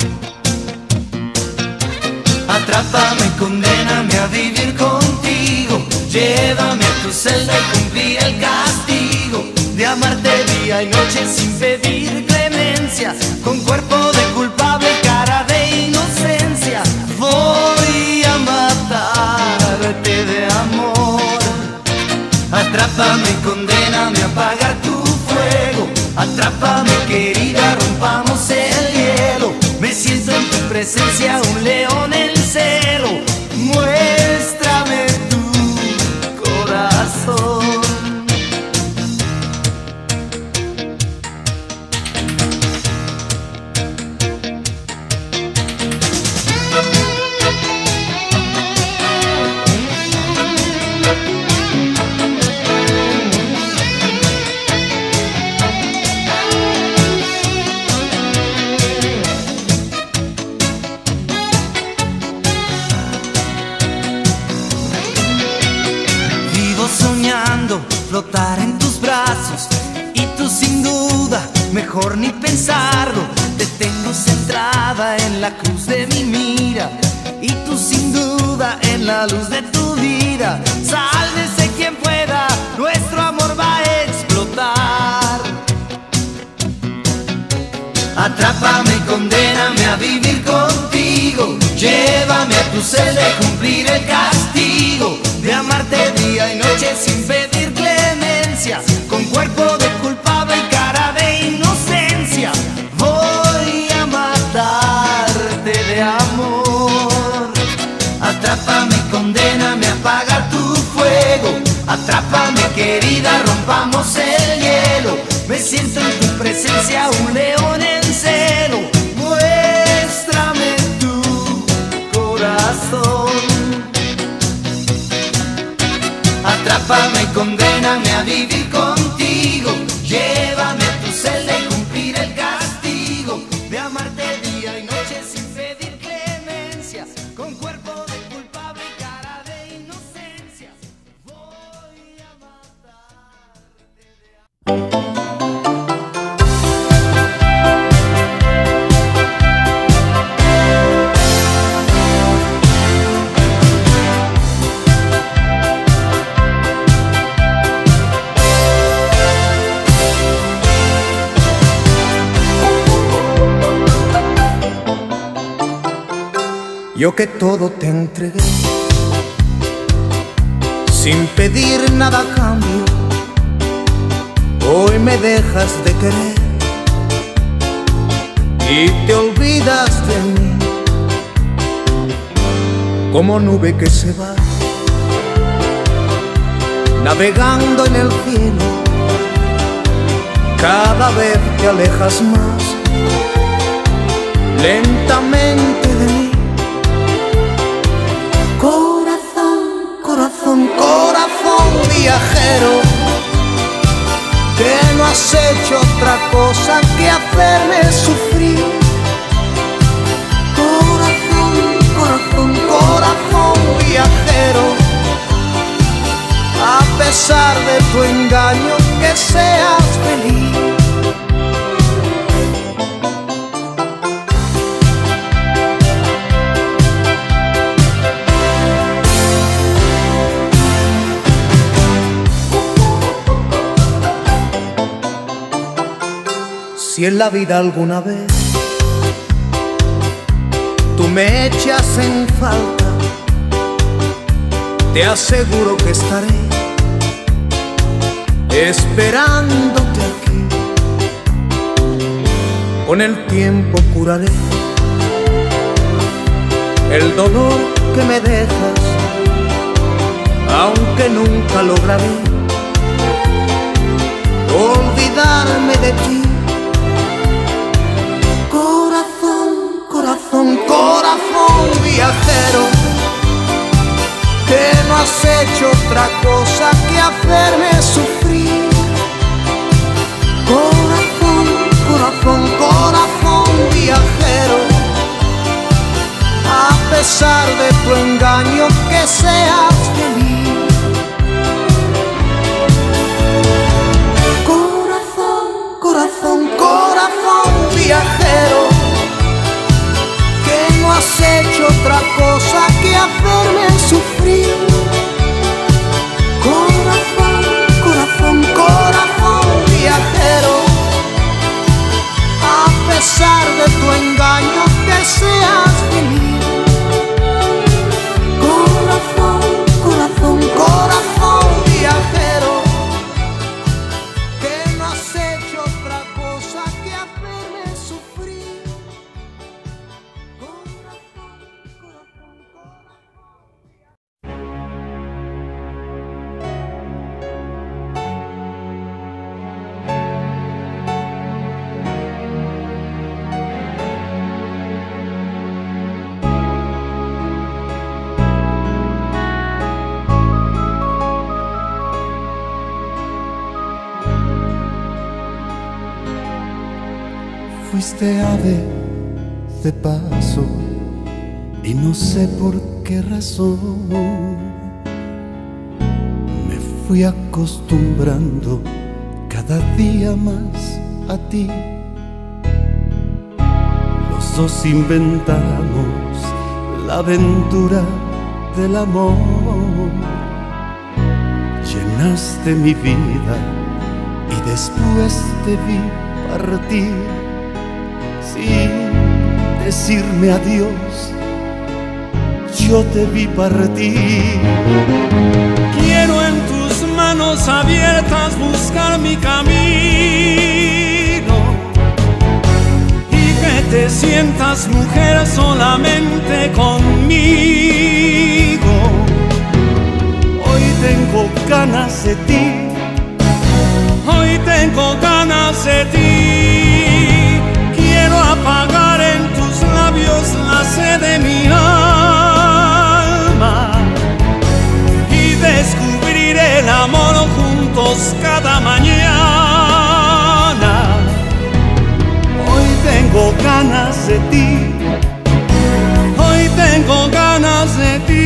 Atrápame, condéname a vivir contigo. Llévame a tu celda y cumplir el castigo de amarte día y noche sin pedir clemencia, con cuerpo de culpable y cara de inocencia. Voy a matarte de amor. Atrápame, condéname a apagar tu fuego. Atrápame, querida, rompamos el hielo. Me siento en tu presencia un león en celo. Muéstrame tu corazón. Flotar en tus brazos y tú sin duda, mejor ni pensarlo. Te tengo centrada en la cruz de mi mira y tú sin duda en la luz de tu vida. Sálvese quien pueda, nuestro amor va a explotar. Atrápame y condéname a vivir contigo. Llévame a tu celda y cumplir el castigo de amarte día y noche sin pedir clemencia, con cuerpo de culpable y cara de inocencia. Voy a matarte de amor. Atrápame y condéname a apagar tu fuego. Atrápame, querida, rompamos el hielo. Me siento en tu presencia un león en celo. Muéstrame tu corazón. Atrápame y condéname a vivir contigo. Llévame a tu celda y cumplir el castigo de amarte día y noche sin pedir clemencia, con cuerpo de culpable y cara de inocencia. Voy a matarte de amor. Yo que todo te entregué, sin pedir nada a cambio, hoy me dejas de querer y te olvidas de mí, como nube que se va, navegando en el cielo, cada vez te alejas más, lentamente de mí. Corazón, corazón viajero, que no has hecho otra cosa que hacerme sufrir. Corazón, corazón, corazón viajero, a pesar de tu engaño, que seas feliz. Si en la vida alguna vez tú me echas en falta, te aseguro que estaré esperándote aquí. Con el tiempo curaré el dolor que me dejas, aunque nunca lograré olvidarme de ti. Corazón, corazón viajero, que no has hecho otra cosa que hacerme sufrir. Corazón, corazón, corazón viajero, pesar de tu engaño que seas feliz. Corazón, corazón, corazón viajero, que no has hecho otra cosa que hacerme sufrir. Corazón, corazón, corazón viajero, a pesar de tu engaño que seas feliz. Corazón, corazón, corazón viajero, que no has hecho otra cosa que hacerme sufrir. Corazón, corazón, Fuiste ave de paso y no sé por qué razón me fui acostumbrando cada día más a ti. Los dos inventamos la aventura del amor. Llenaste mi vida y después te vi partir sin decirme adiós. Yo te vi partir. Quiero en tus manos abiertas buscar mi camino y que te sientas mujer solamente conmigo. Hoy tengo ganas de ti, hoy tengo ganas de ti. Quiero apagar en tus labios la sed de mi alma y descubrir el amor juntos cada mañana. Hoy tengo ganas de ti, hoy tengo ganas de ti.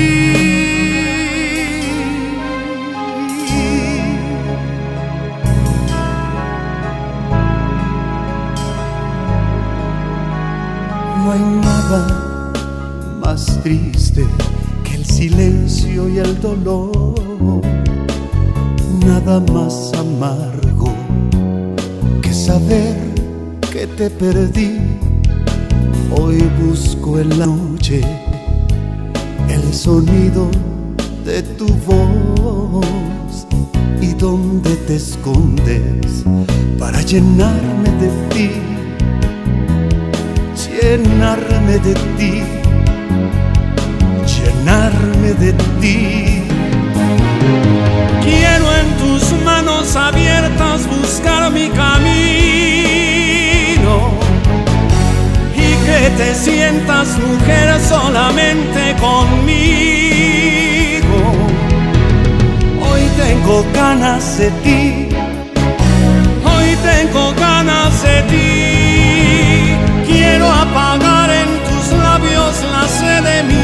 no hay nada más triste que el silencio y el dolor, nada más amargo que saber que te perdí. Hoy busco en la noche el sonido de tu voz y dónde te escondes para llenarme de ti, llenarme de ti, llenarme de ti. Quiero en tus manos abiertas buscar mi camino y que te sientas mujer solamente conmigo. Hoy tengo ganas de ti, hoy tengo ganas de ti. Quiero apagar en tus labios la sed de mi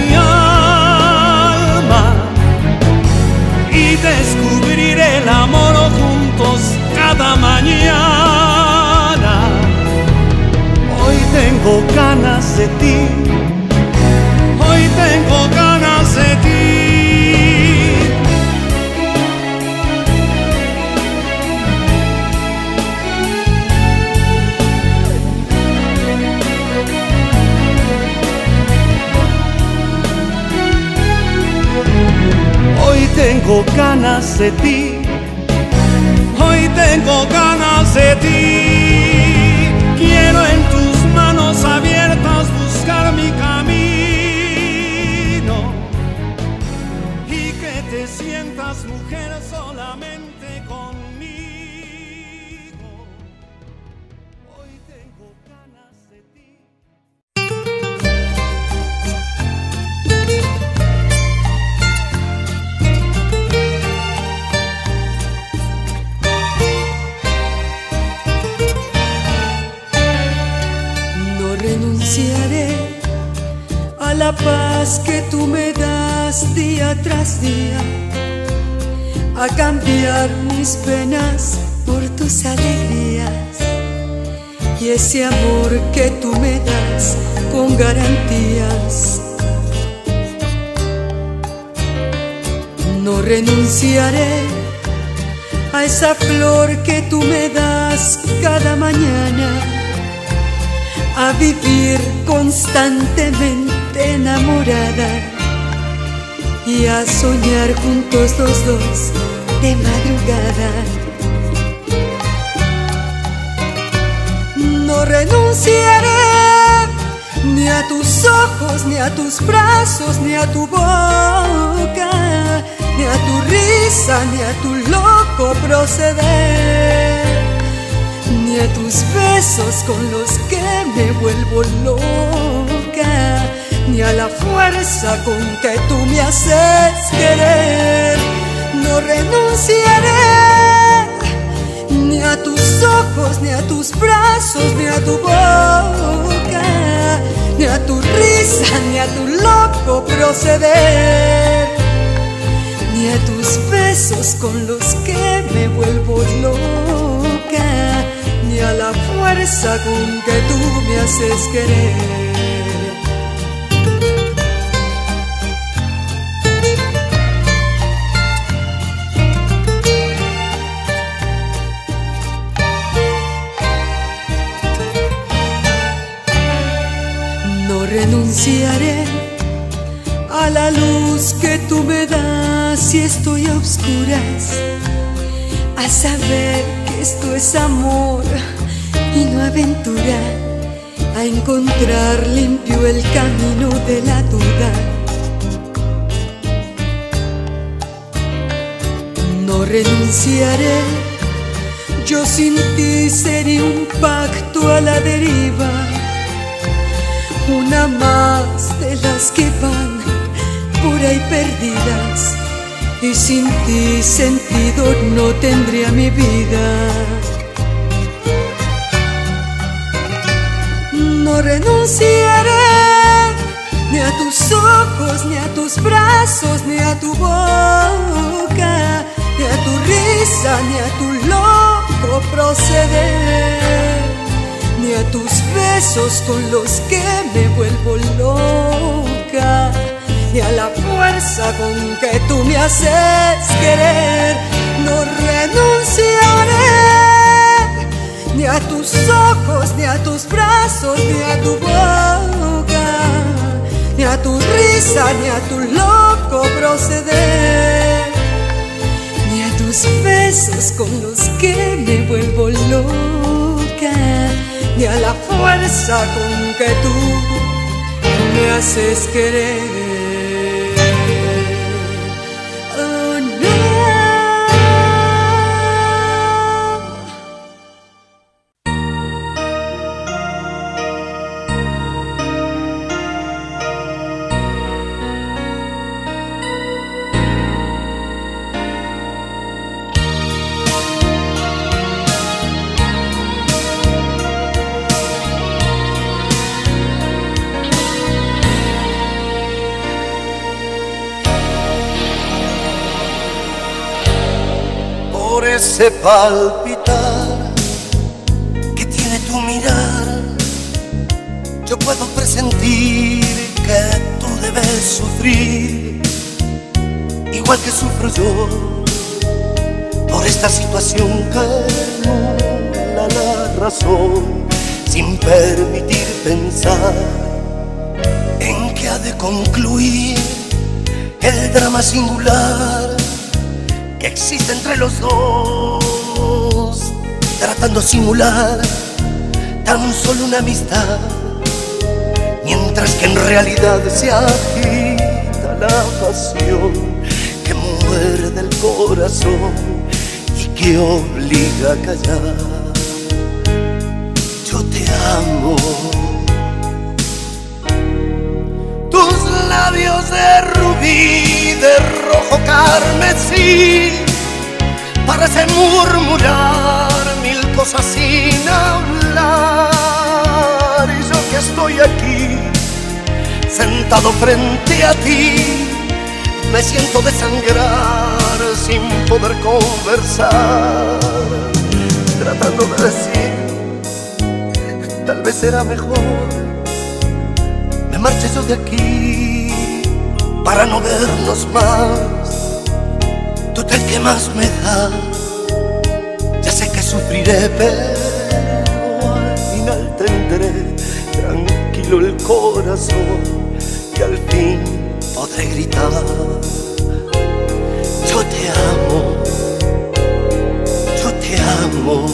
alma y descubrir el amor juntos cada mañana. Hoy tengo ganas de ti, hoy tengo ganas de ti. Hoy tengo ganas de ti, hoy tengo ganas de ti. Quiero en tus manos abiertas buscar mi camino y que te sientas mujer solamente conmigo. Hoy tengo ganas de ti. la paz que tú me das día tras día, a cambiar mis penas por tus alegrías, y ese amor que tú me das con garantías. No renunciaré a esa flor que tú me das cada mañana, a vivir constantemente enamorada y a soñar juntos los dos de madrugada. No renunciaré ni a tus ojos, ni a tus brazos, ni a tu boca, ni a tu risa, ni a tu loco proceder, ni a tus besos con los que me vuelvo loca, ni a la fuerza con que tú me haces querer. No renunciaré ni a tus ojos, ni a tus brazos, ni a tu boca, ni a tu risa, ni a tu loco proceder, ni a tus besos con los que me vuelvo loca, ni a la fuerza con que tú me haces querer. Renunciaré a la luz que tú me das si estoy a oscuras, a saber que esto es amor y no aventura, a encontrar limpio el camino de la duda. No renunciaré, yo sin ti sería un pacto a la deriva, una más de las que van por ahí perdidas, y sin ti sentido no tendría mi vida. No renunciaré ni a tus ojos, ni a tus brazos, ni a tu boca, ni a tu risa, ni a tu loco proceder, ni a tus besos con los que me vuelvo loca, ni a la fuerza con que tú me haces querer. No renunciaré ni a tus ojos, ni a tus brazos, ni a tu boca, ni a tu risa, ni a tu loco proceder, ni a tus besos con los que me vuelvo loca, ni a la fuerza con que tú me haces querer. Oh, no. Ese palpitar que tiene tu mirar, yo puedo presentir que tú debes sufrir, igual que sufro yo, por esta situación que nubla la razón, sin permitir pensar en que ha de concluir el drama singular que existe entre los dos, tratando de simular tan solo una amistad, mientras que en realidad se agita la pasión que muerde el corazón y que obliga a callar. Yo te amo. Tus labios de rubí, de rojo carmesí, parecen murmurar mil cosas sin hablar. Y yo que estoy aquí, sentado frente a ti, me siento desangrar sin poder conversar, tratando de decir, tal vez será mejor me marche yo de aquí para no vernos más. Total, ¿qué más me da? Ya sé que sufriré, pero al final tendré tranquilo el corazón y al fin podré gritar: yo te amo, yo te amo.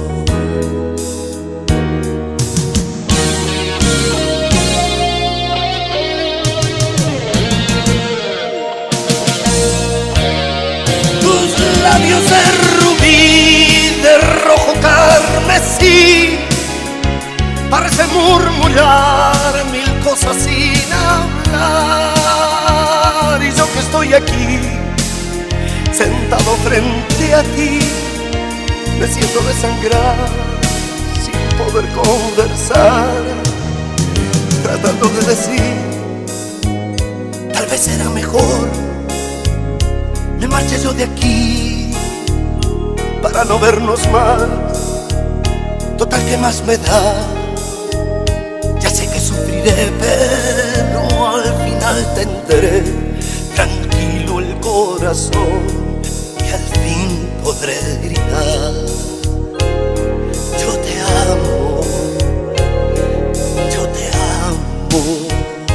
Tus labios de rubí, de rojo carmesí, parece murmurar mil cosas sin hablar. Y yo que estoy aquí, sentado frente a ti, me siento desangrar sin poder conversar, tratando de decir, tal vez será mejor me marche yo de aquí para no vernos más. Total, ¿qué más me da? Ya sé que sufriré, pero al final tendré tranquilo el corazón y al fin podré gritar: yo te amo, yo te amo.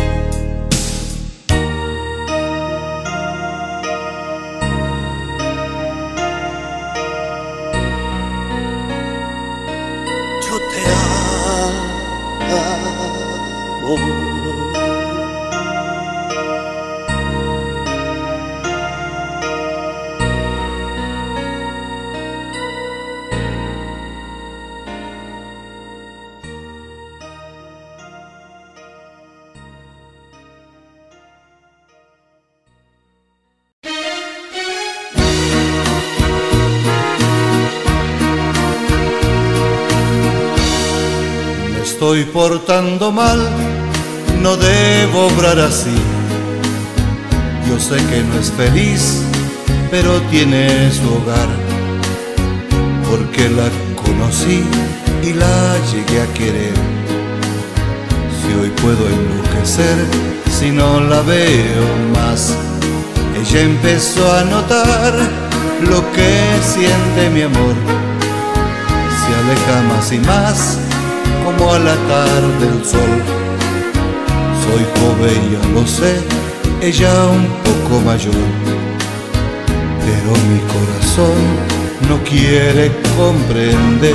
Estoy portando mal, no debo obrar así. Yo sé que no es feliz, pero tiene su hogar, porque la conocí y la llegué a querer. Si hoy puedo enloquecer, si no la veo más. Ella empezó a notar lo que siente mi amor, se aleja más y más, como al atar del sol. Soy joven, ya lo sé, ella un poco mayor, pero mi corazón no quiere comprender.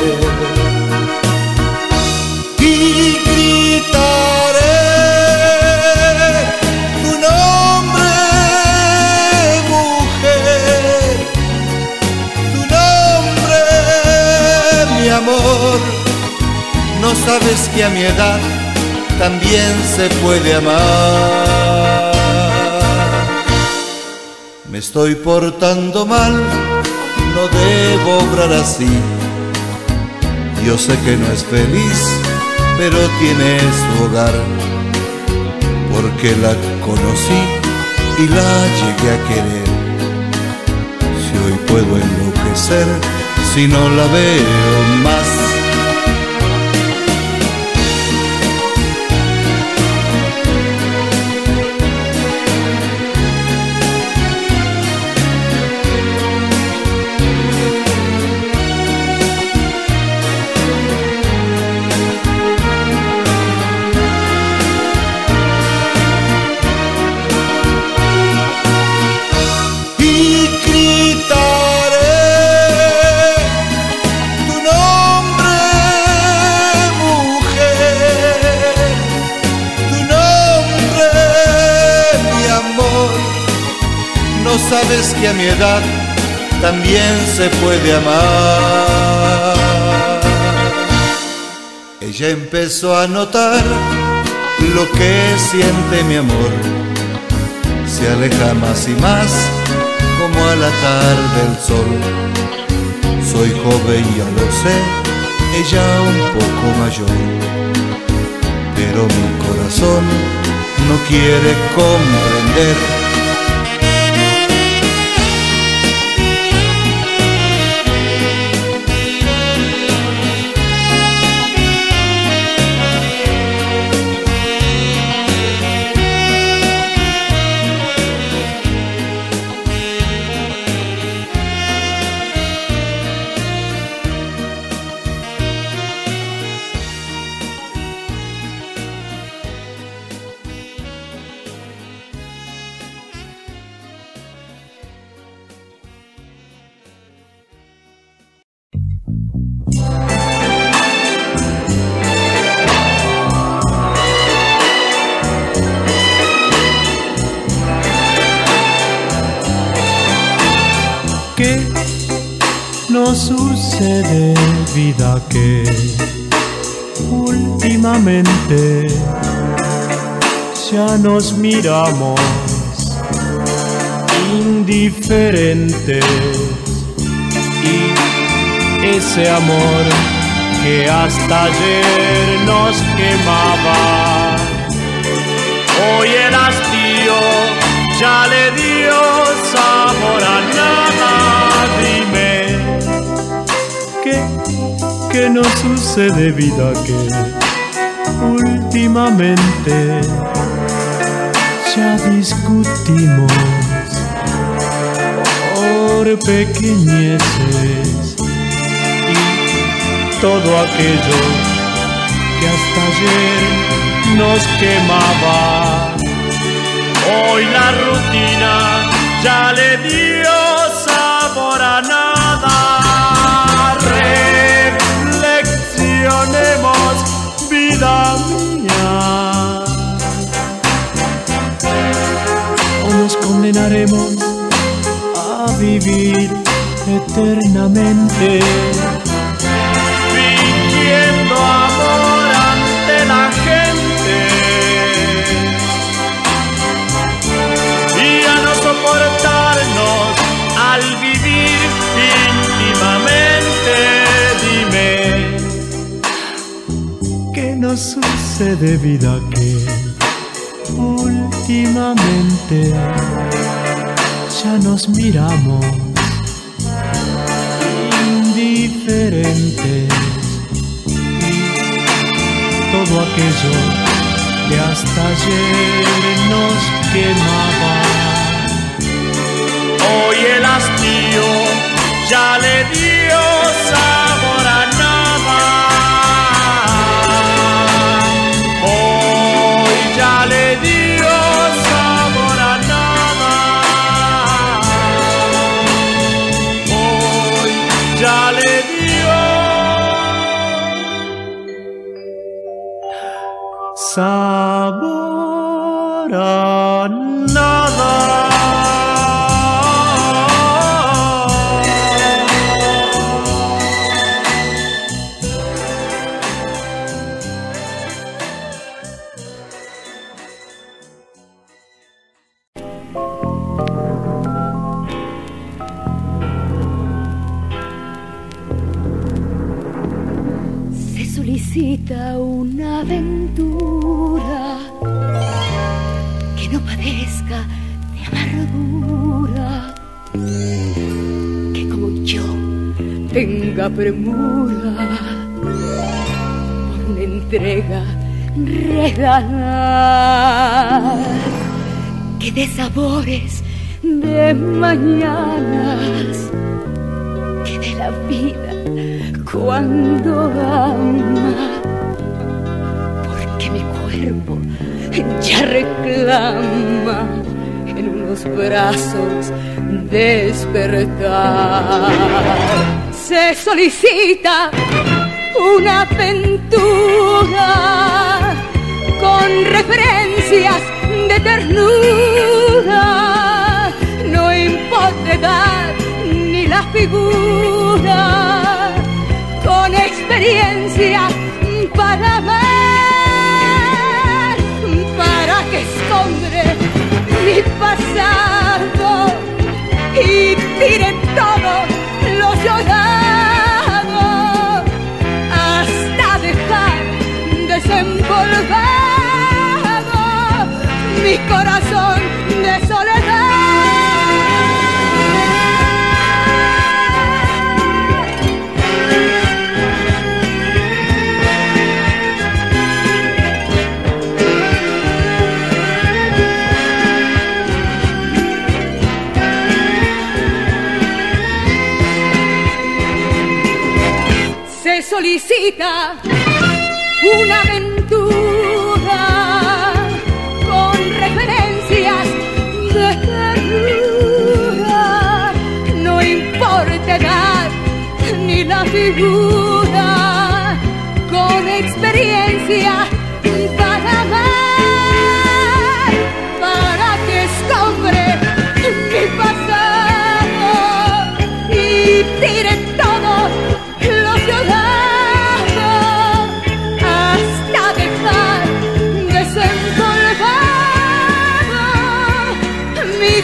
Y gritaré tu nombre, mujer, tu nombre, mi amor. No sabes que a mi edad también se puede amar. Me estoy portando mal, no debo obrar así. Yo sé que no es feliz, pero tiene su hogar, porque la conocí y la llegué a querer. Si hoy puedo enloquecer, si no la veo más. Sabes que a mi edad también se puede amar. Ella empezó a notar lo que siente mi amor, se aleja más y más, como al atar del sol. Soy joven, ya lo sé, ella un poco mayor, pero mi corazón no quiere comprender. ¿Qué nos sucede, vida, que últimamente ya nos miramos indiferentes? Y ese amor que hasta ayer nos quemaba, hoy el hastío ya le dio sabor a nada. Dime, ¿qué, qué nos sucede, vida, que últimamente ya discutimos por pequeñeces y todo aquello que hasta ayer nos quemaba? Hoy la rutina ya le dio sabor a nada. Reflexionemos, vida mía, o nos condenaremos a vivir eternamente fingiendo amor ante la gente y a no soportarnos al vivir íntimamente. Dime, ¿qué nos sucede, vida, que últimamente ya nos miramos indiferentes y todo aquello que hasta ayer nos quemaba, hoy el hastío ya le dio sabor a nada? Hoy ya le dio sabor a nada. Hoy ya le dio sabor a nada. Una aventura que no padezca de amargura, que como yo tenga premura por una entrega regalar, que de sabores de mañanas, que de la vida cuando ama, mi cuerpo ya reclama en unos brazos despertar. Se solicita una aventura con referencias de ternura, no importa edad ni la figura, con experiencia para amar, que esconde mi pasado y tire todo lo llorado hasta dejar desempolvado mi corazón de soledad. Se solicita una aventura con referencias de ternura, no importa edad ni la figura, con experiencia para amar, para que escombre mi pasado y tire todo lo ciudadano hasta dejar desempolvado mi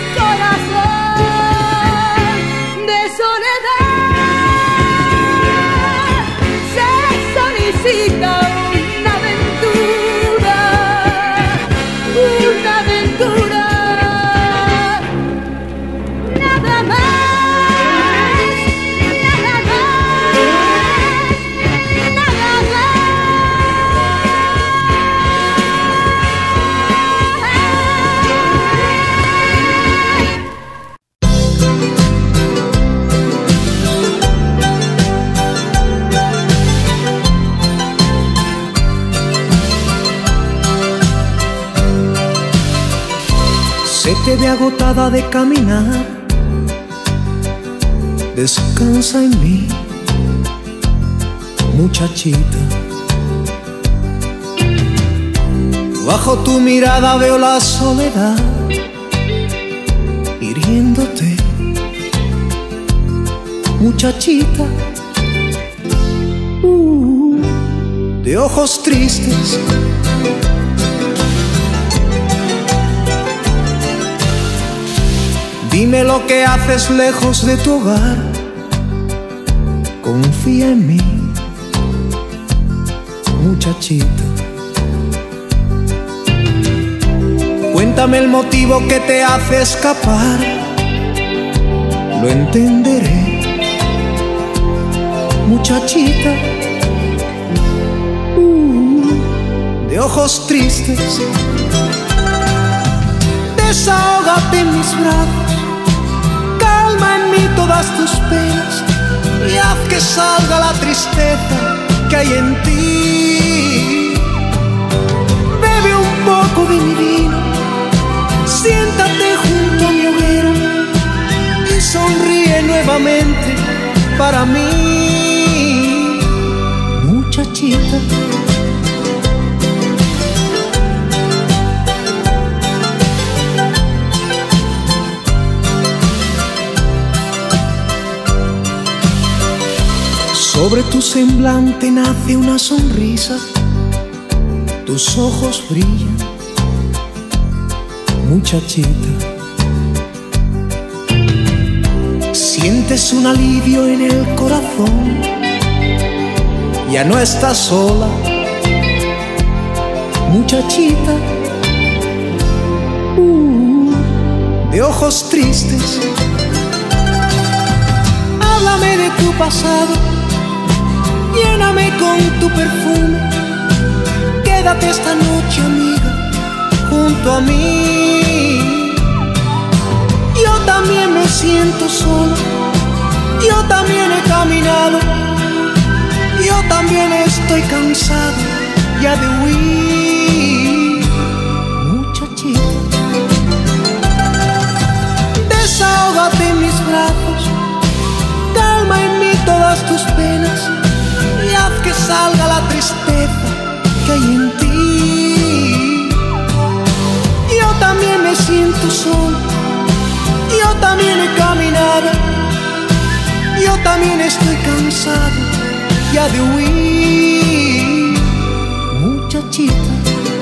corazón de soledad. Se solicita una aventura, una aventura, nada más. Se te ve agotada de caminar, descansa en mí, muchachita. Bajo tu mirada veo la soledad hiriéndote, muchachita. Uh, de ojos tristes, dime lo que haces lejos de tu hogar. Confía en mí, muchachita. Cuéntame el motivo que te hace escapar, lo entenderé, muchachita. Uh, de ojos tristes, desahógate en mis brazos, calma en mí todas tus penas y haz que salga la tristeza que hay en ti. Bebe un poco de mi vino, siéntate junto a mi hoguera y sonríe nuevamente para mí, muchachita. Sobre tu semblante nace una sonrisa, tus ojos brillan, muchachita. Sientes un alivio en el corazón, ya no estás sola, muchachita. Uh, de ojos tristes, háblame de tu pasado, lléname con tu perfume, quédate esta noche, amiga, junto a mí. Yo también me siento solo, yo también he caminado, yo también estoy cansado ya de huir, muchachita. Desahógate en mis brazos, calma en mí todas tus penas y haz que salga la tristeza que hay en ti. Yo también me siento solo, yo también he caminado, yo también estoy cansado ya de huir, muchachita.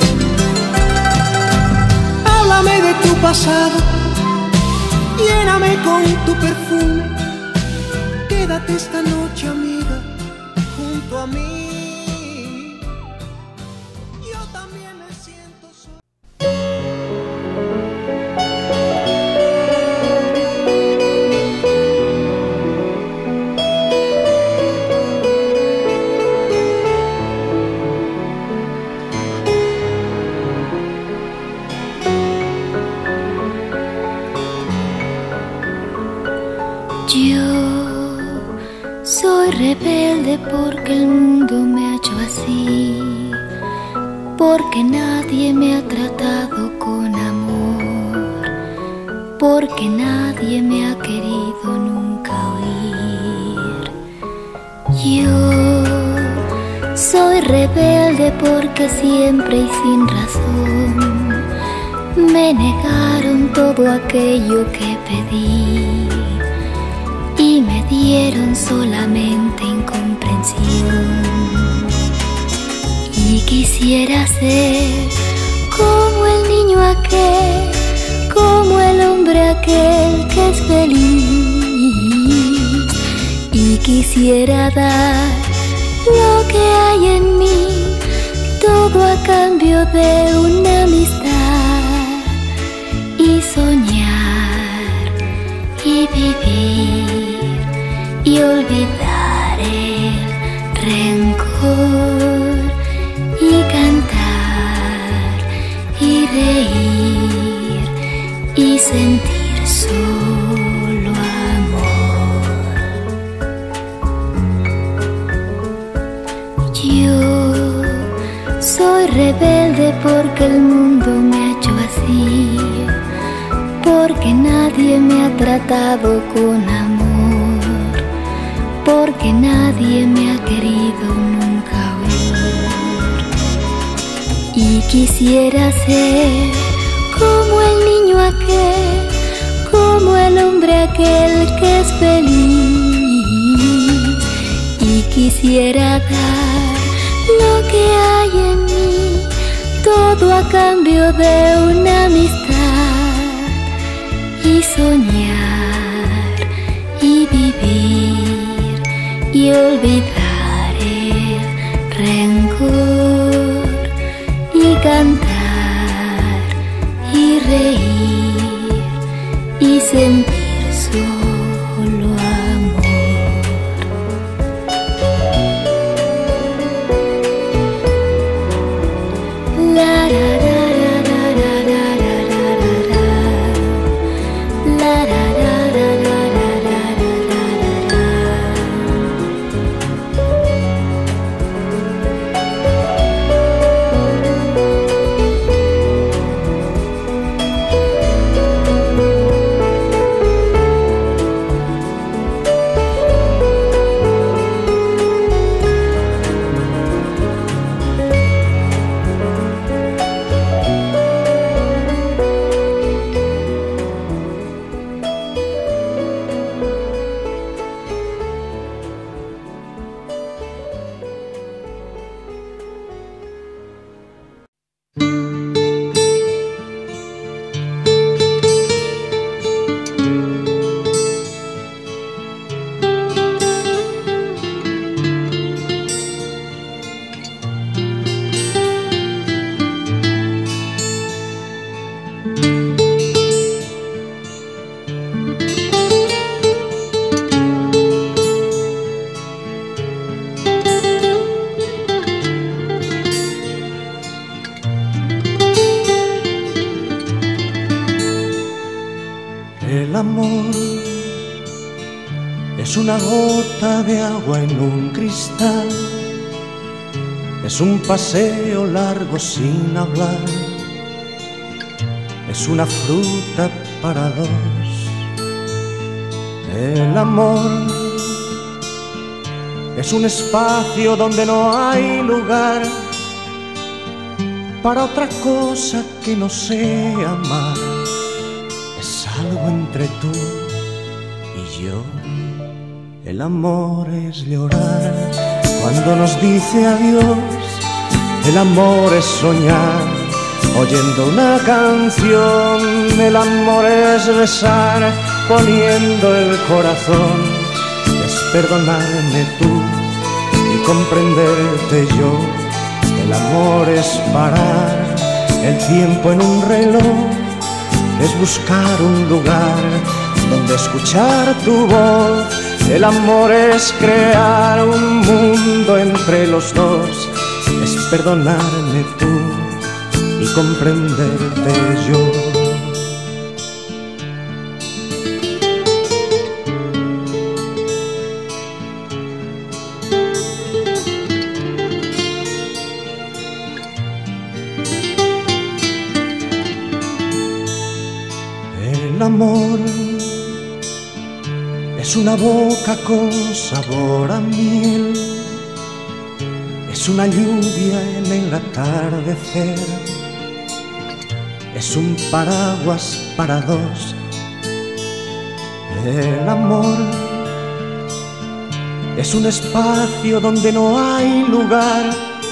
Háblame de tu pasado, lléname con tu perfume, quédate esta noche, amiga, junto a mí. Yo también me siento solo. rebelde porque el mundo me ha hecho así, porque nadie me ha tratado con amor, porque nadie me ha querido nunca oír. Yo soy rebelde porque siempre y sin razón me negaron todo aquello que pedí y me dieron solamente incomprensión. Y quisiera ser como el niño aquel, como el hombre aquel que es feliz. Y quisiera dar lo que hay en mí, todo a cambio de una amistad, y soñar y vivir y olvidar el rencor, y cantar y reír y sentir solo amor. Yo soy rebelde porque el mundo me ha hecho así, porque nadie me ha tratado con amor, porque nadie me ha querido nunca oír. Y quisiera ser como el niño aquel, como el hombre aquel que es feliz. Y quisiera dar lo que hay en mí, todo a cambio de una amistad, y soñar y vivir y olvidar el rencor, y cantar y reír y sentir solo amor. La, la, la. El amor es una gota de agua en un cristal, es un paseo largo sin hablar, es una fruta para dos. El amor es un espacio donde no hay lugar para otra cosa que no sea amar. Es algo entre tú y yo. El amor es llorar cuando nos dice adiós. El amor es soñar oyendo una canción. El amor es besar poniendo el corazón. Es perdonarme tú y comprenderte yo. El amor es parar el tiempo en un reloj. Es buscar un lugar donde escuchar tu voz. El amor es crear un mundo entre los dos. Es perdonarme tú y comprenderte yo. El amor es una boca con sabor a miel, es una lluvia en el atardecer, es un paraguas para dos. El amor es un espacio donde no hay lugar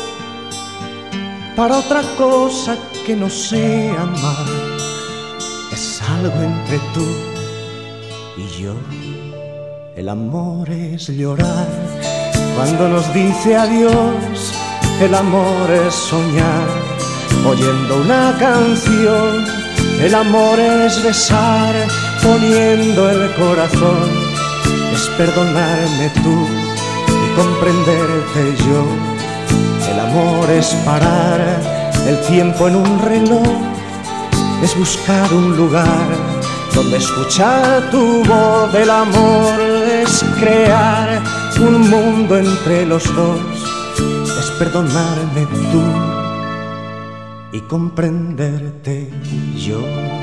para otra cosa que no sea amar. Es algo entre tú y yo. El amor es llorar cuando nos dice adiós. El amor es soñar oyendo una canción. El amor es besar poniendo el corazón. Es perdonarme tú y comprenderte yo. El amor es parar el tiempo en un reloj. Es buscar un lugar donde escuchar tu voz. El amor es crear un mundo entre los dos. Es perdonarme tú y comprenderte yo.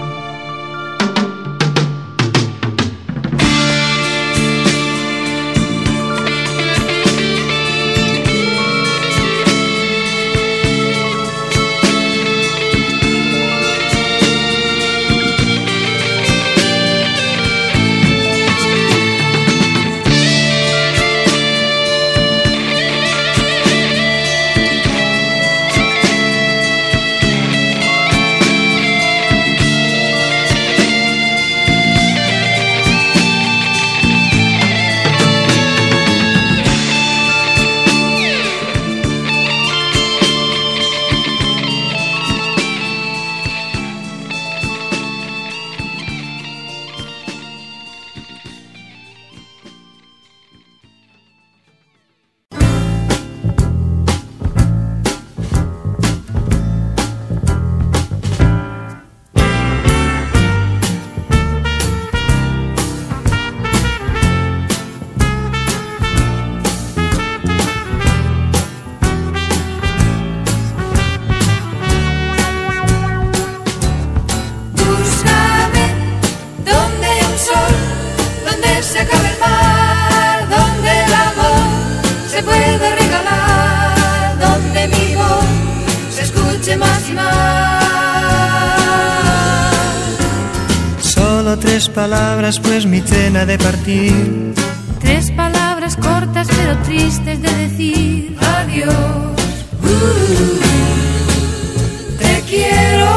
Tres palabras, pues mi cena de partir. Tres palabras cortas pero tristes de decir. Adiós, uh, te quiero.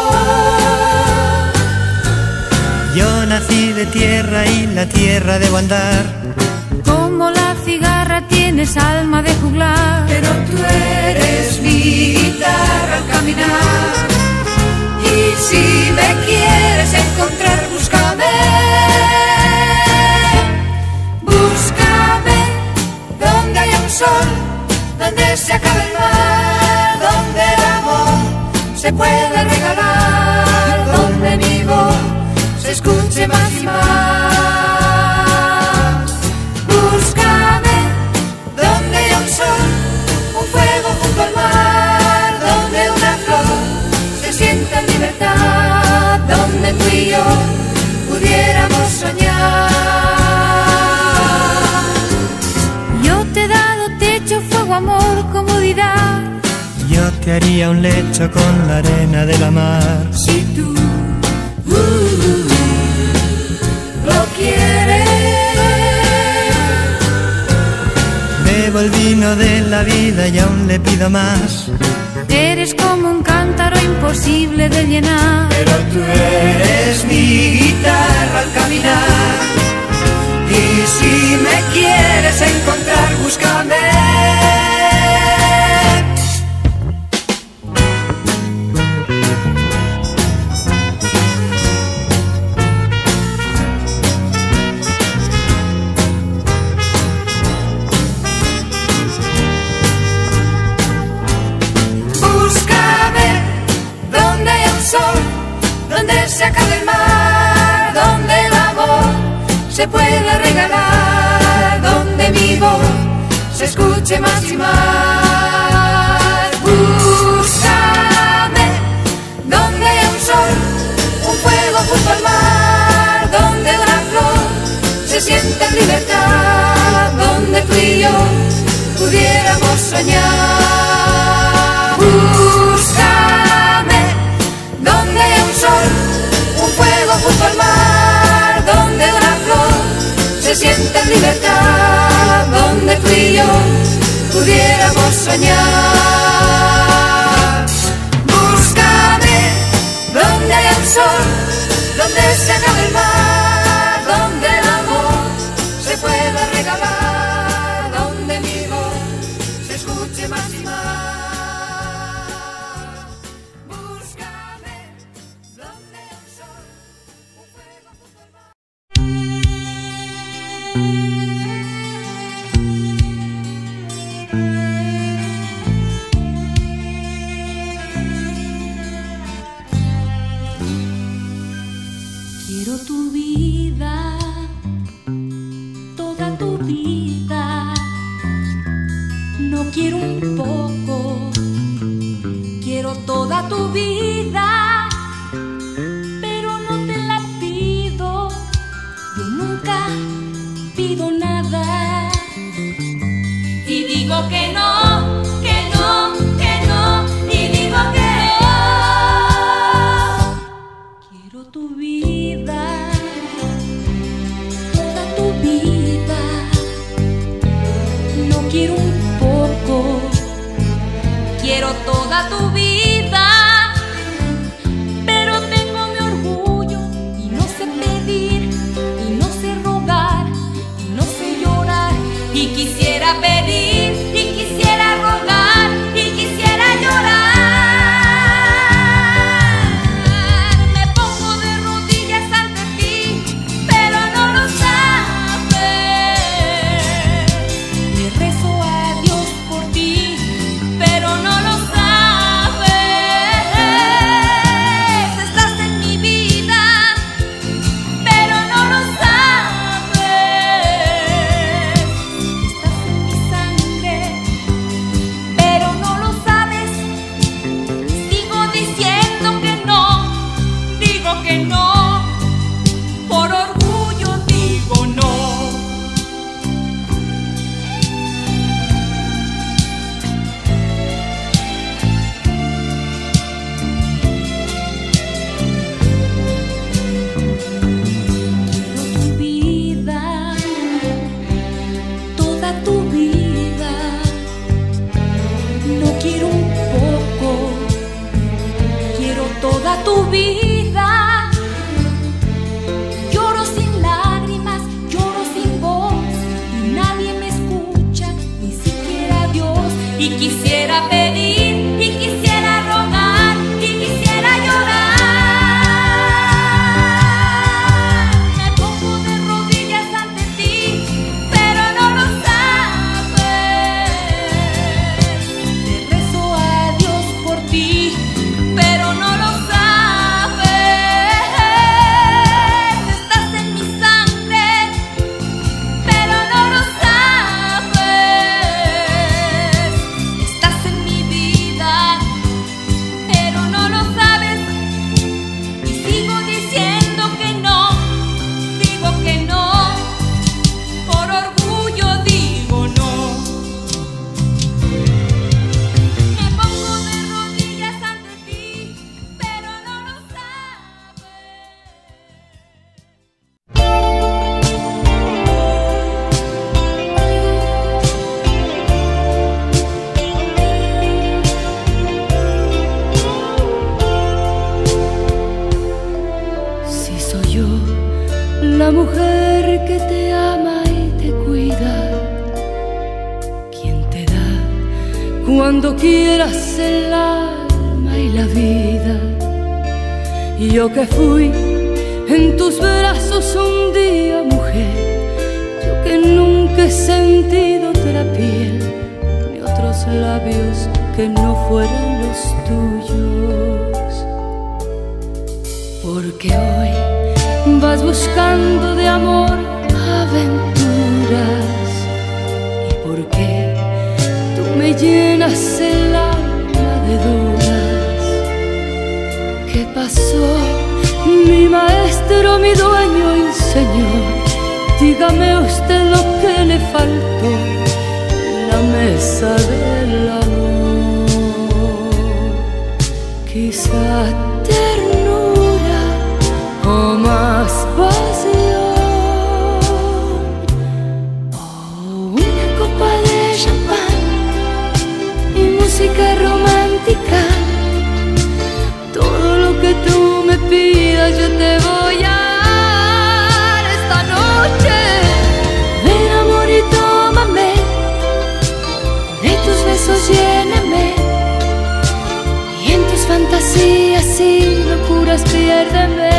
Yo nací de tierra y la tierra debo andar. Como la cigarra tienes alma de juglar. Pero tú eres mi guitarra al caminar. Y si me quieres encontrar, búscame. Búscame donde haya un sol, donde se acabe el mar, donde el amor se puede regalar, donde mi voz se escuche más y más. Búscame donde haya un sol, un fuego junto al mar, donde una flor se sienta en libertad, donde tú y yo pudiéramos soñar. Yo te he dado techo, fuego, amor, comodidad. Yo te haría un lecho con la arena de la mar. Si tú uh, uh, lo quieres. Bebo el vino de la vida y aún le pido más. Eres como un cántaro imposible de llenar. Pero tú eres mi guitarra al caminar. Y si me quieres encontrar, búscame. Donde se acabe el mar, donde el amor se pueda regalar, donde mi voz se escuche más y más. Búscame donde hay un sol, un fuego junto al mar. libertad, donde tú y yo pudiéramos soñar. Búscame, donde haya un sol, un fuego junto al mar, donde una flor se sienta en libertad, donde tú y yo pudiéramos soñar. Búscame, donde haya un sol, donde se acabe el mar, donde el amor se pueda regalar, donde mi voz se escuche más y más. Búscame, donde haya un sol, un fuego junto al mar. Quiero tu vida, toda tu vida. No quiero un poco, quiero toda tu vida. Pero no te la pido, yo nunca pido nada. Y digo que no, que no, que no, y digo que no. Quiero tu vida, toda tu vida. No quiero un poco, quiero toda tu vida. Pero tengo mi orgullo y no sé pedir, y no sé rogar, y no sé llorar. Y quisiera pedir, y quisiera rogar, y quisiera llorar. Me pongo de rodillas ante ti, pero no lo sabes. Le rezo a Dios por ti, pero no lo sabes. Estás en mi vida, pero no lo sabes. Estás en mi sangre, pero no lo sabes. Sigo diciendo que no, digo que no. Por orgullo digo no. Quiero tu vida, toda tu vida. No quiero un poco, quiero toda tu vida. Lloro sin lágrimas, lloro sin voz, y nadie me escucha, ni siquiera Dios. Y quisiera pedir, y quisiera rogar, y quisiera llorar. Me pongo de rodillas ante ti, pero no lo sabes. Le rezo a Dios por ti, pero no lo sabes. Estás en mi sangre, pero no lo sabes. Estás en mi vida, pero no lo sabes. Y sigo diciendo que no, digo que no. Por orgullo digo no. Me pongo de rodillas ante ti, pero no lo sabes. Si soy yo la mujer que te ama y te cuida, quien te da cuando quieras el alma y la vida. Y yo que fui en tus brazos un día mujer, yo que nunca he sentido otra piel, ni otros labios que no fueran los tuyos. Porque hoy vas buscando de amor aventuras, y porque tú me llenas el alma de dudas. ¿Qué pasó, mi maestro, mi dueño y señor? dígame usted lo que le faltó, la mesa del amor. Quizá ternura o más pasión, o una copa de champán y música romántica. Todo lo que tú me pidas yo te voy a dar esta noche. Ven amor y tómame, de tus besos lléname, y en tus fantasías y locuras piérdeme.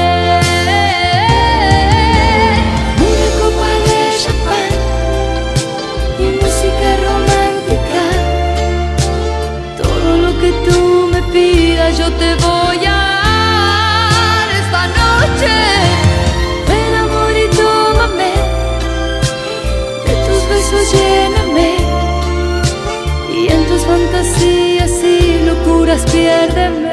Una copa de champán y música romántica. Todo lo que tú me pidas yo te voy a dar esta noche. Ven amor y tómame, de tus besos lléname, y en tus fantasías y locuras piérdeme.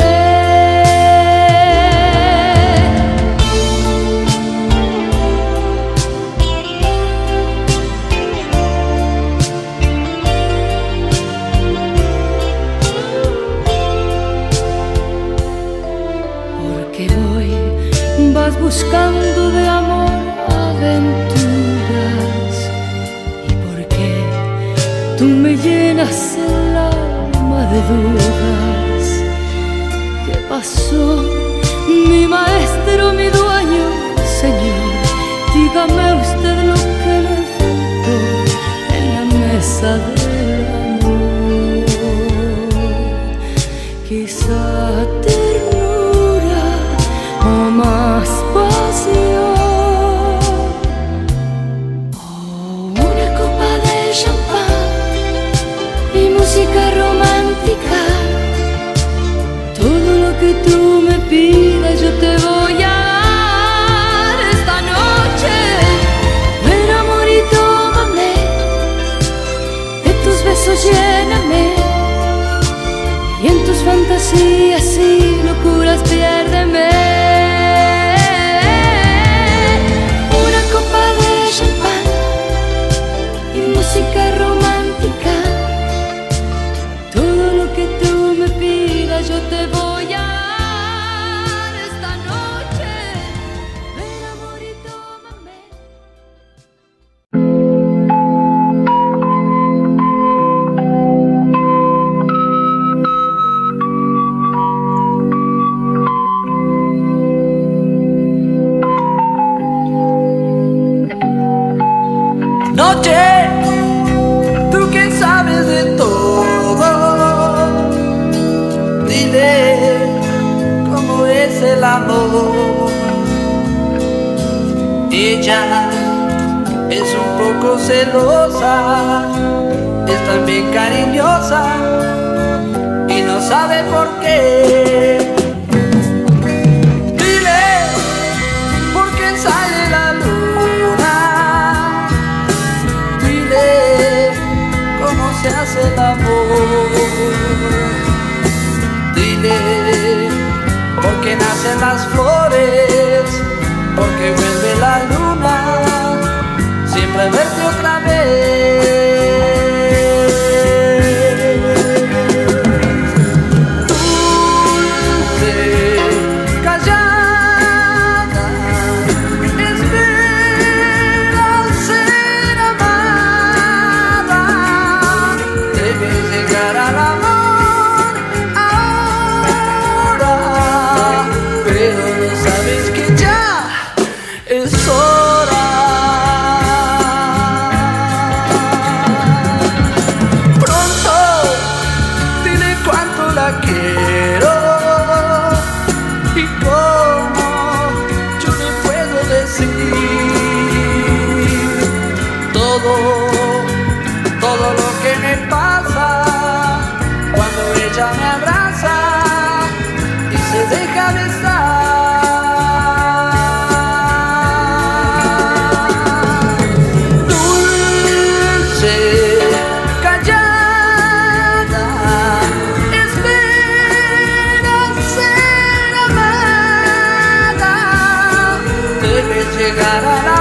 Buscando de amor aventuras, y porque tú me llenas el alma de dudas. ¿Qué pasó, mi maestro, mi dueño, señor? Dígame usted lo que le faltó en la mesa del amor. Quizá ternura o más pasión, o una copa de champán y música romántica. Todo lo que tú me pidas yo te voy a dar esta noche. Ven amor y tómame, de tus besos lléname, y en tus fantasías y locuras piérdeme. Una copa de champán y música romántica. Todo lo que tú me pidas yo te voy a dar esta noche. Ven amor y tómame. Noche, tú que sabes de todo, dile cómo es el amor. Ella es un poco celosa, es también cariñosa y no sabe por qué. Dile por qué sale la luna, cómo se hace el amor. Dile por qué nacen las flores, porque vuelve la luna siempre a verte otra vez. Dulce, callada, espera ser amada. Debes llegar al amor ahora, pero no sabes que ya es hora. Pronto, dile cuánto la quiero y cómo yo le puedo decir todo, todo lo que me pasa cuando ella me abraza y se deja besar. Dulce, callada, espera ser amada. Debes llegar a la